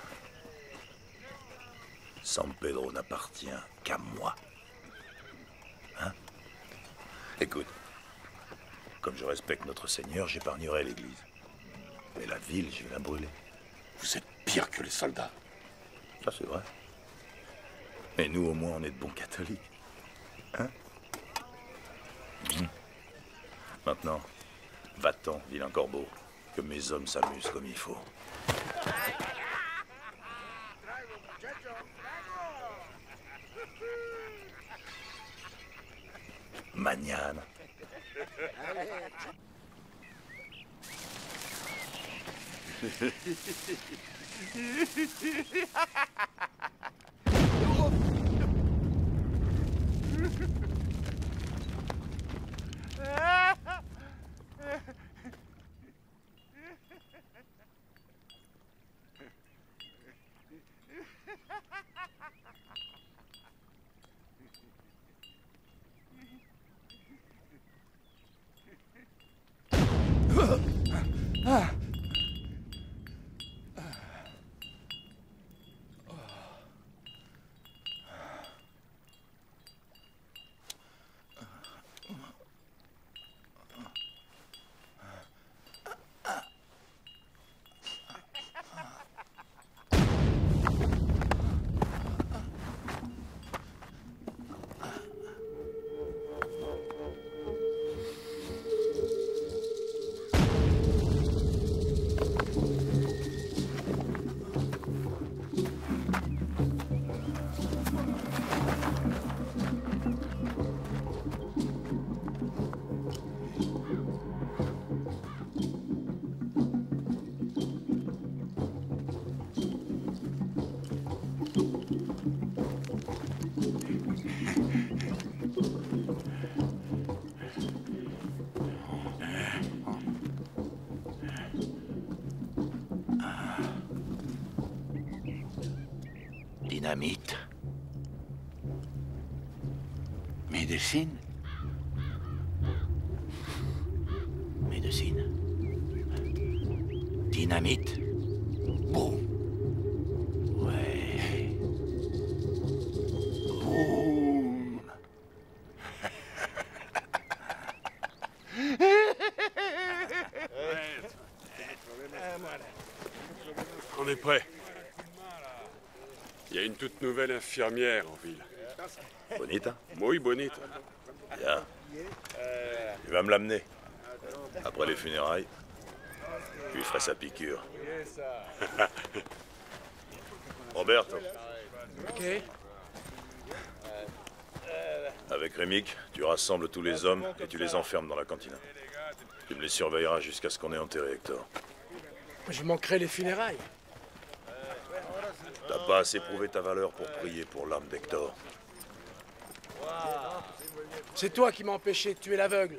C: San Pedro n'appartient qu'à moi. Hein? Écoute, comme je respecte notre Seigneur, j'épargnerai l'église. Mais la ville, je vais la brûler.
M: Vous êtes pire que les soldats.
C: Ça, c'est vrai. Mais nous, au moins, on est de bons catholiques. Hein? Mmh. Maintenant, va-t'en, vilain corbeau, que mes hommes s'amusent comme il faut. Mañana.
A: Ah.
B: Dynamite. Médecine. Médecine. Dynamite. Boum. Ouais. Boum.
S: On est prêt. Il y a une toute nouvelle infirmière en ville.
C: Bonita?
S: Muy bonita.
C: Bien. Tu vas me l'amener. Après les funérailles, je lui ferai sa piqûre. Roberto.
D: Ok.
C: Avec Rémic, tu rassembles tous les hommes et tu les enfermes dans la cantine. Tu me les surveilleras jusqu'à ce qu'on ait enterré Hector.
D: Je manquerai les funérailles.
C: T'as pas assez prouvé ta valeur pour prier pour l'âme d'Hector.
D: C'est toi qui m'as empêché de tuer l'aveugle.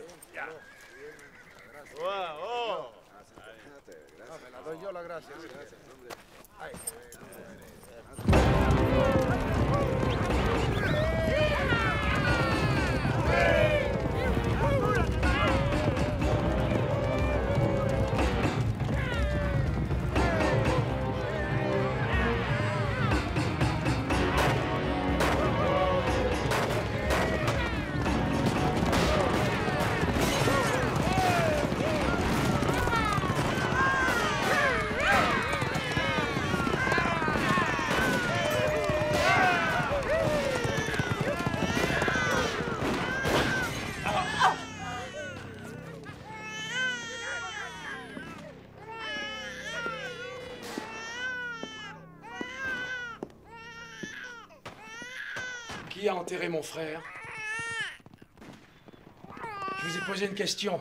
D: Qui a enterré mon frère? Je vous ai posé une question.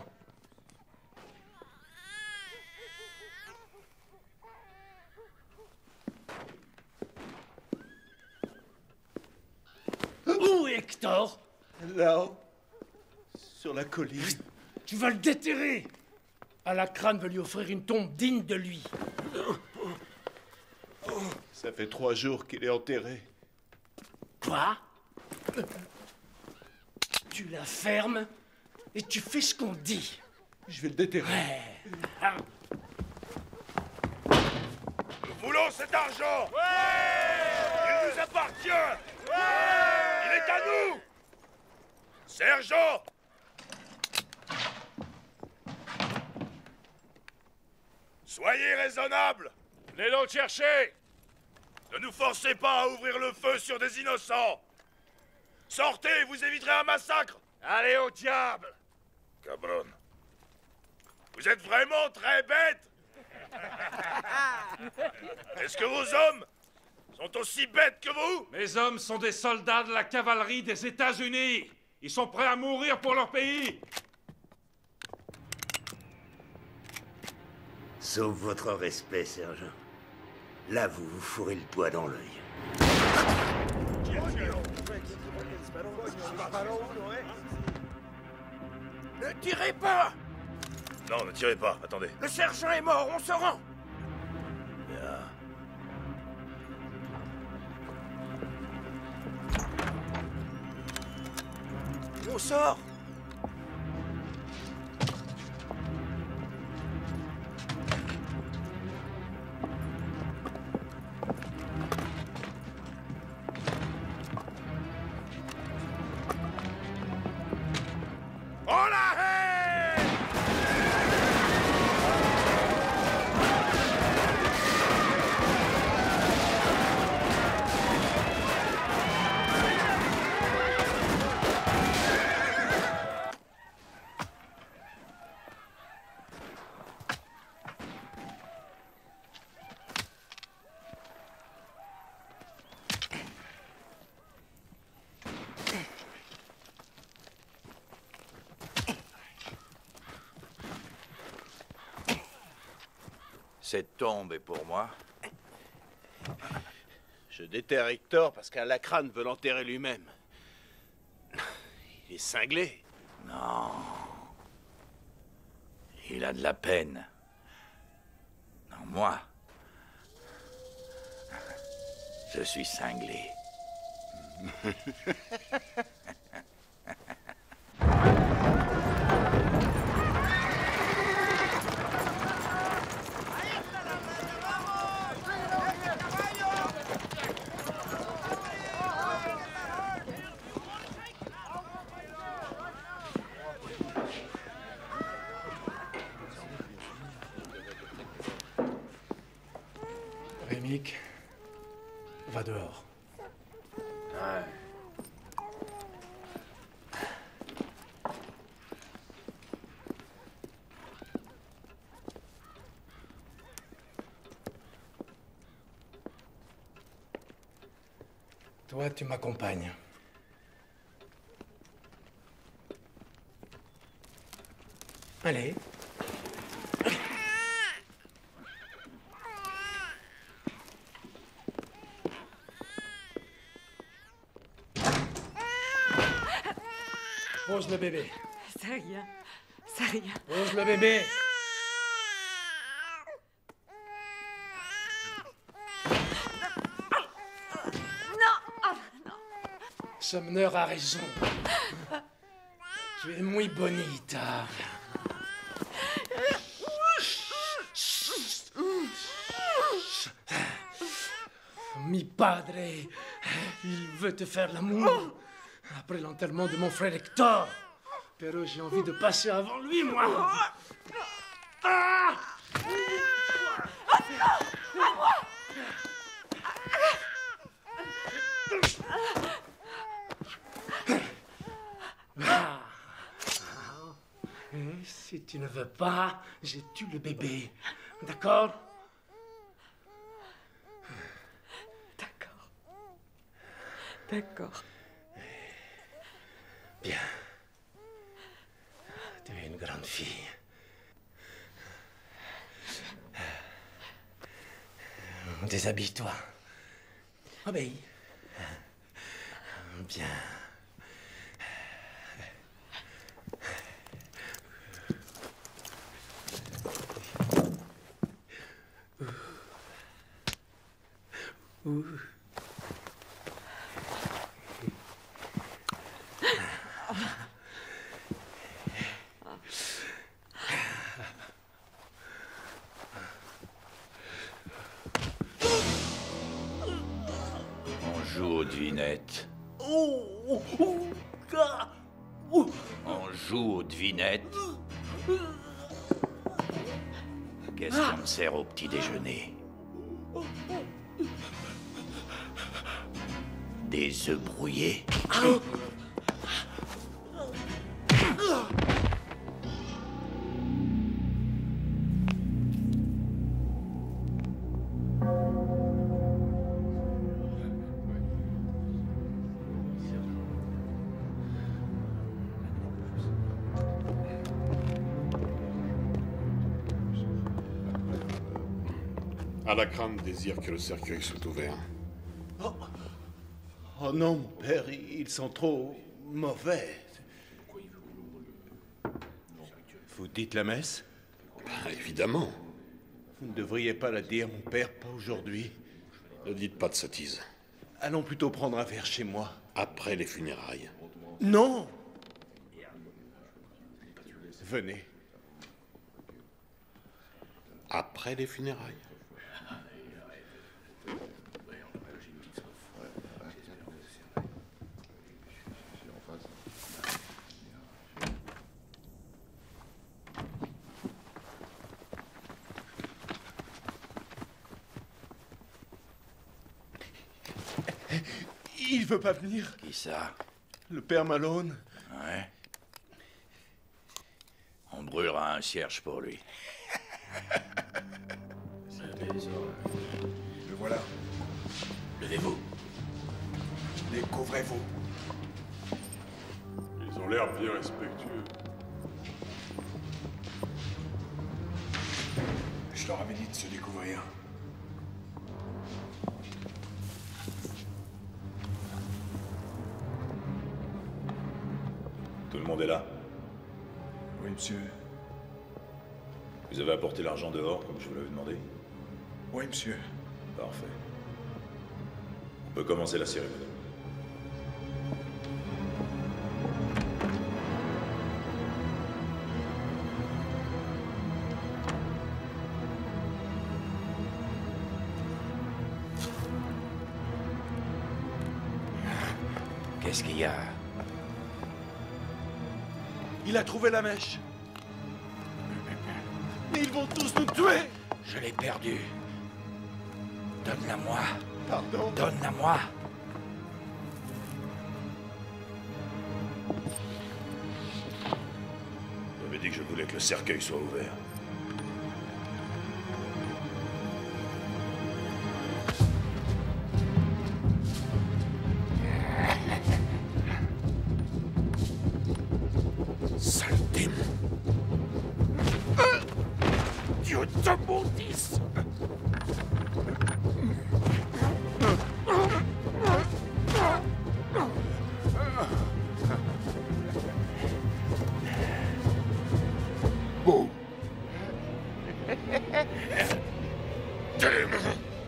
D: Hector?
N: Là-haut, sur la colline.
D: Tu vas le déterrer. Alacrane veut lui offrir une tombe digne de lui.
N: Ça fait trois jours qu'il est enterré.
D: Quoi? Tu la fermes et tu fais ce qu'on dit.
N: Je vais le déterrer.
D: Ouais.
C: Nous voulons cet argent. Il nous appartient. Il est à nous. Sergent. Soyez raisonnable.
K: Venez donc chercher.
C: Ne nous forcez pas à ouvrir le feu sur des innocents. Sortez, vous éviterez un massacre.
K: Allez au diable.
C: Cabron. Vous êtes vraiment très bêtes. Est-ce que vos hommes sont aussi bêtes que vous?
K: Mes hommes sont des soldats de la cavalerie des États-Unis. Ils sont prêts à mourir pour leur pays.
J: Sauf votre respect, sergent. Là, vous vous fourrez le poids dans l'œil.
A: Ne tirez pas!
C: Non, ne tirez pas, attendez.
A: Le sergent est mort, on se rend!
C: Bien.
A: On sort!
C: Oh la haine!
B: Cette tombe est pour moi.
O: Je déterre Hector parce qu'Alacrane veut l'enterrer lui-même. Il est cinglé.
B: Non. Il a de la peine. Non, moi. Je suis cinglé.
D: Rémique, va dehors.
K: Ouais.
D: Toi, tu m'accompagnes. Allez. Pose le bébé.
I: C'est rien. C'est rien.
D: Pose le bébé.
I: Non! Ah, non!
D: Sumner a raison. Tu es muy bonita. Mi padre, il veut te faire l'amour. Après l'enterrement de mon frère Hector. Pero j'ai envie de passer avant lui, moi. Ah! Ah. Et si tu ne veux pas, je tue le bébé. D'accord?
I: D'accord. D'accord.
D: Bien. Tu es une grande fille. Déshabille-toi. Obéis. Bien.
J: Ouh.
B: On joue aux devinettes.
J: Oh, oh, ah, oh.
B: On joue aux devinettes. Qu'est-ce qu'on me sert au petit déjeuner? Des œufs brouillés.
M: Alacrane désire que le cercueil soit ouvert.
J: Oh. Oh non, mon père, ils sont trop mauvais. Vous dites la messe?
M: Ben, évidemment.
J: Vous ne devriez pas la dire, mon père, pas aujourd'hui.
M: Ne dites pas de sottises.
J: Allons plutôt prendre un verre chez moi.
M: Après les funérailles.
J: Non! Venez.
M: Après les funérailles.
J: Il veut pas venir.
B: Qui ça?
J: Le père Malone.
B: Ouais. On brûlera un cierge pour lui.
A: Le voilà.
B: Levez-vous.
A: Découvrez-vous.
S: Ils ont l'air bien respectueux.
A: Je leur avais dit de se découvrir.
C: Tout le monde est là?
A: Oui, monsieur.
C: Vous avez apporté l'argent dehors, comme je vous l'avais demandé?
A: Oui, monsieur.
C: Parfait. On peut commencer la cérémonie.
B: Qu'est-ce qu'il y a?
J: Il a trouvé la mèche. Mais ils vont tous nous tuer.
B: Je l'ai perdu. Donne-la-moi.
J: Pardon?
B: Donne-la-moi.
C: J'avais dit que je voulais que le cercueil soit ouvert.
A: Sale démon! Dieu te maudisse! Bon. Démon!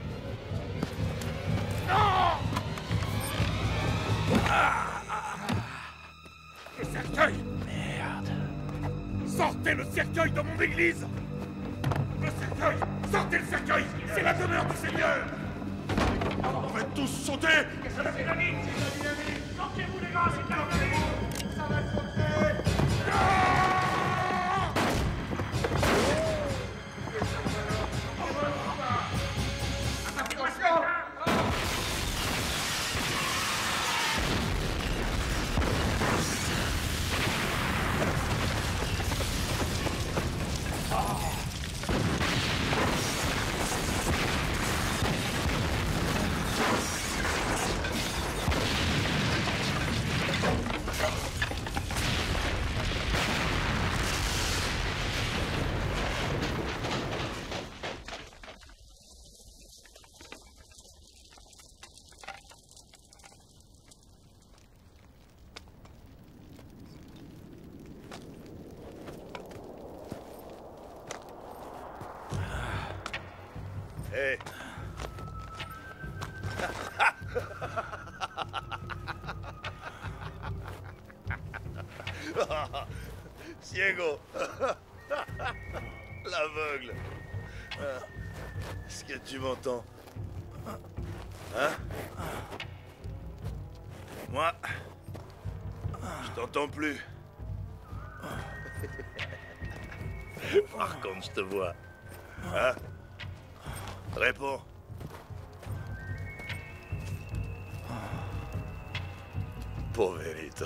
A: Le cercueil!
B: Merde.
A: Sortez le cercueil de mon église! Le cercueil! Sortez le cercueil! C'est la demeure du Seigneur! On va tous sauter! C'est la dynamite! C'est la dynamite! Sortez-vous les gars, c'est de la dynamite! Ça va sauter!
C: Hé! Ciego. L'aveugle. Est-ce que tu m'entends? Hein? Moi, je t'entends plus. Par contre, je te vois. Hein? Réponds. Poverito.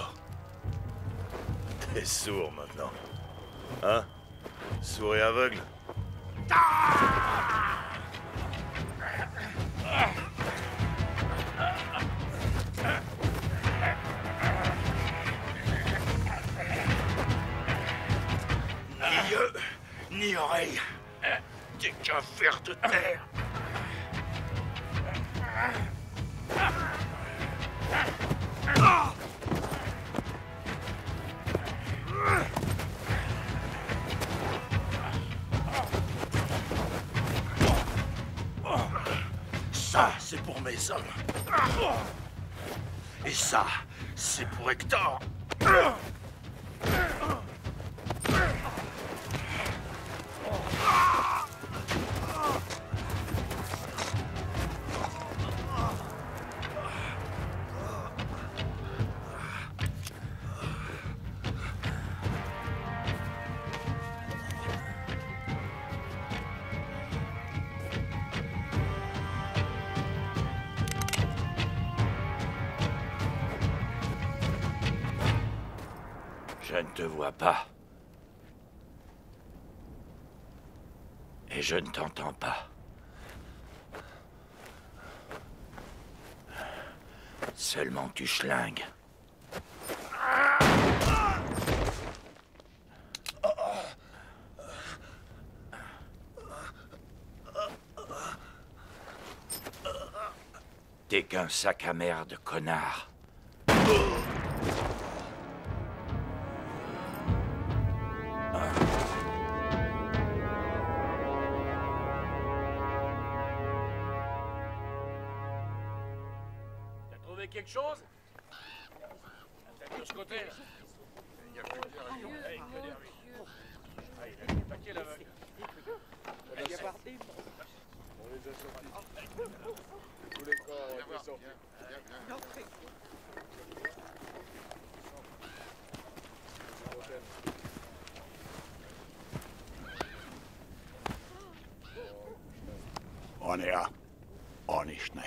C: T'es sourd maintenant. Hein? Sourd et aveugle?
A: Ni yeux, ni oreilles. T'es qu'un ver de terre. Ça, c'est pour mes hommes. Et ça, c'est pour Hector.
B: Je ne te vois pas. Et je ne t'entends pas. Seulement tu schlingues. T'es qu'un sac à merde, connard.
D: Quelque chose? Peut-être de ce côté. Il y a plus de bière. Hey, que des rues. Ah, il a attaqué l'aveugle. On les a sortis. Tous les corps ont été sortis.
A: On est là. On est schnell.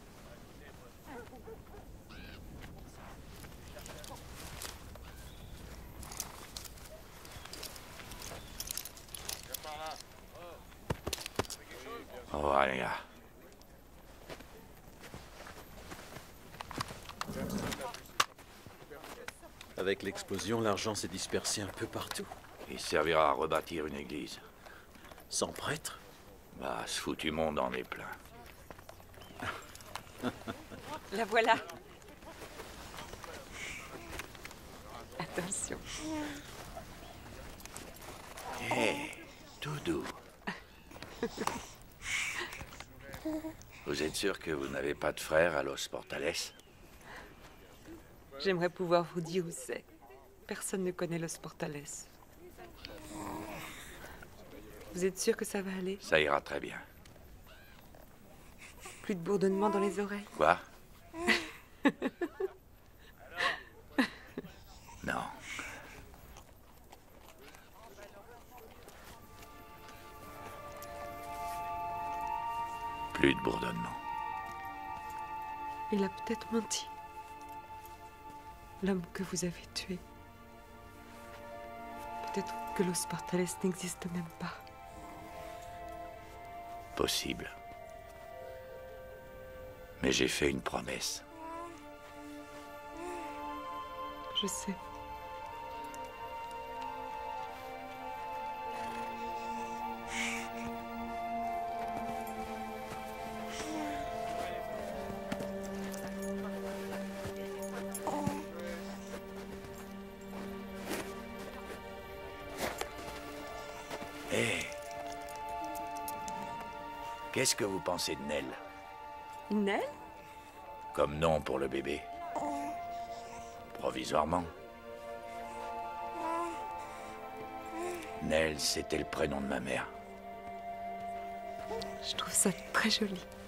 B: Voilà.
H: Avec l'explosion, l'argent s'est dispersé un peu partout.
B: Il servira à rebâtir une église.
H: Sans prêtre?
B: Bah, ce foutu monde en est plein.
I: La voilà. Attention.
B: Hé, hey, tout doux. Vous êtes sûr que vous n'avez pas de frère à Los Portales?
I: J'aimerais pouvoir vous dire où c'est. Personne ne connaît Los Portales. Vous êtes sûr que ça va aller?
B: Ça ira très bien.
I: Plus de bourdonnement dans les oreilles?
B: Quoi? Non. Plus de bourdonnement.
I: Il a peut-être menti. L'homme que vous avez tué. Peut-être que Los Portales n'existe même pas.
B: Possible. Mais j'ai fait une promesse.
I: Je sais.
B: Hé, qu'est-ce que vous pensez de Nell?
I: Nell?
B: comme nom pour le bébé. Provisoirement. Nell, c'était le prénom de ma mère.
I: Je trouve ça très joli.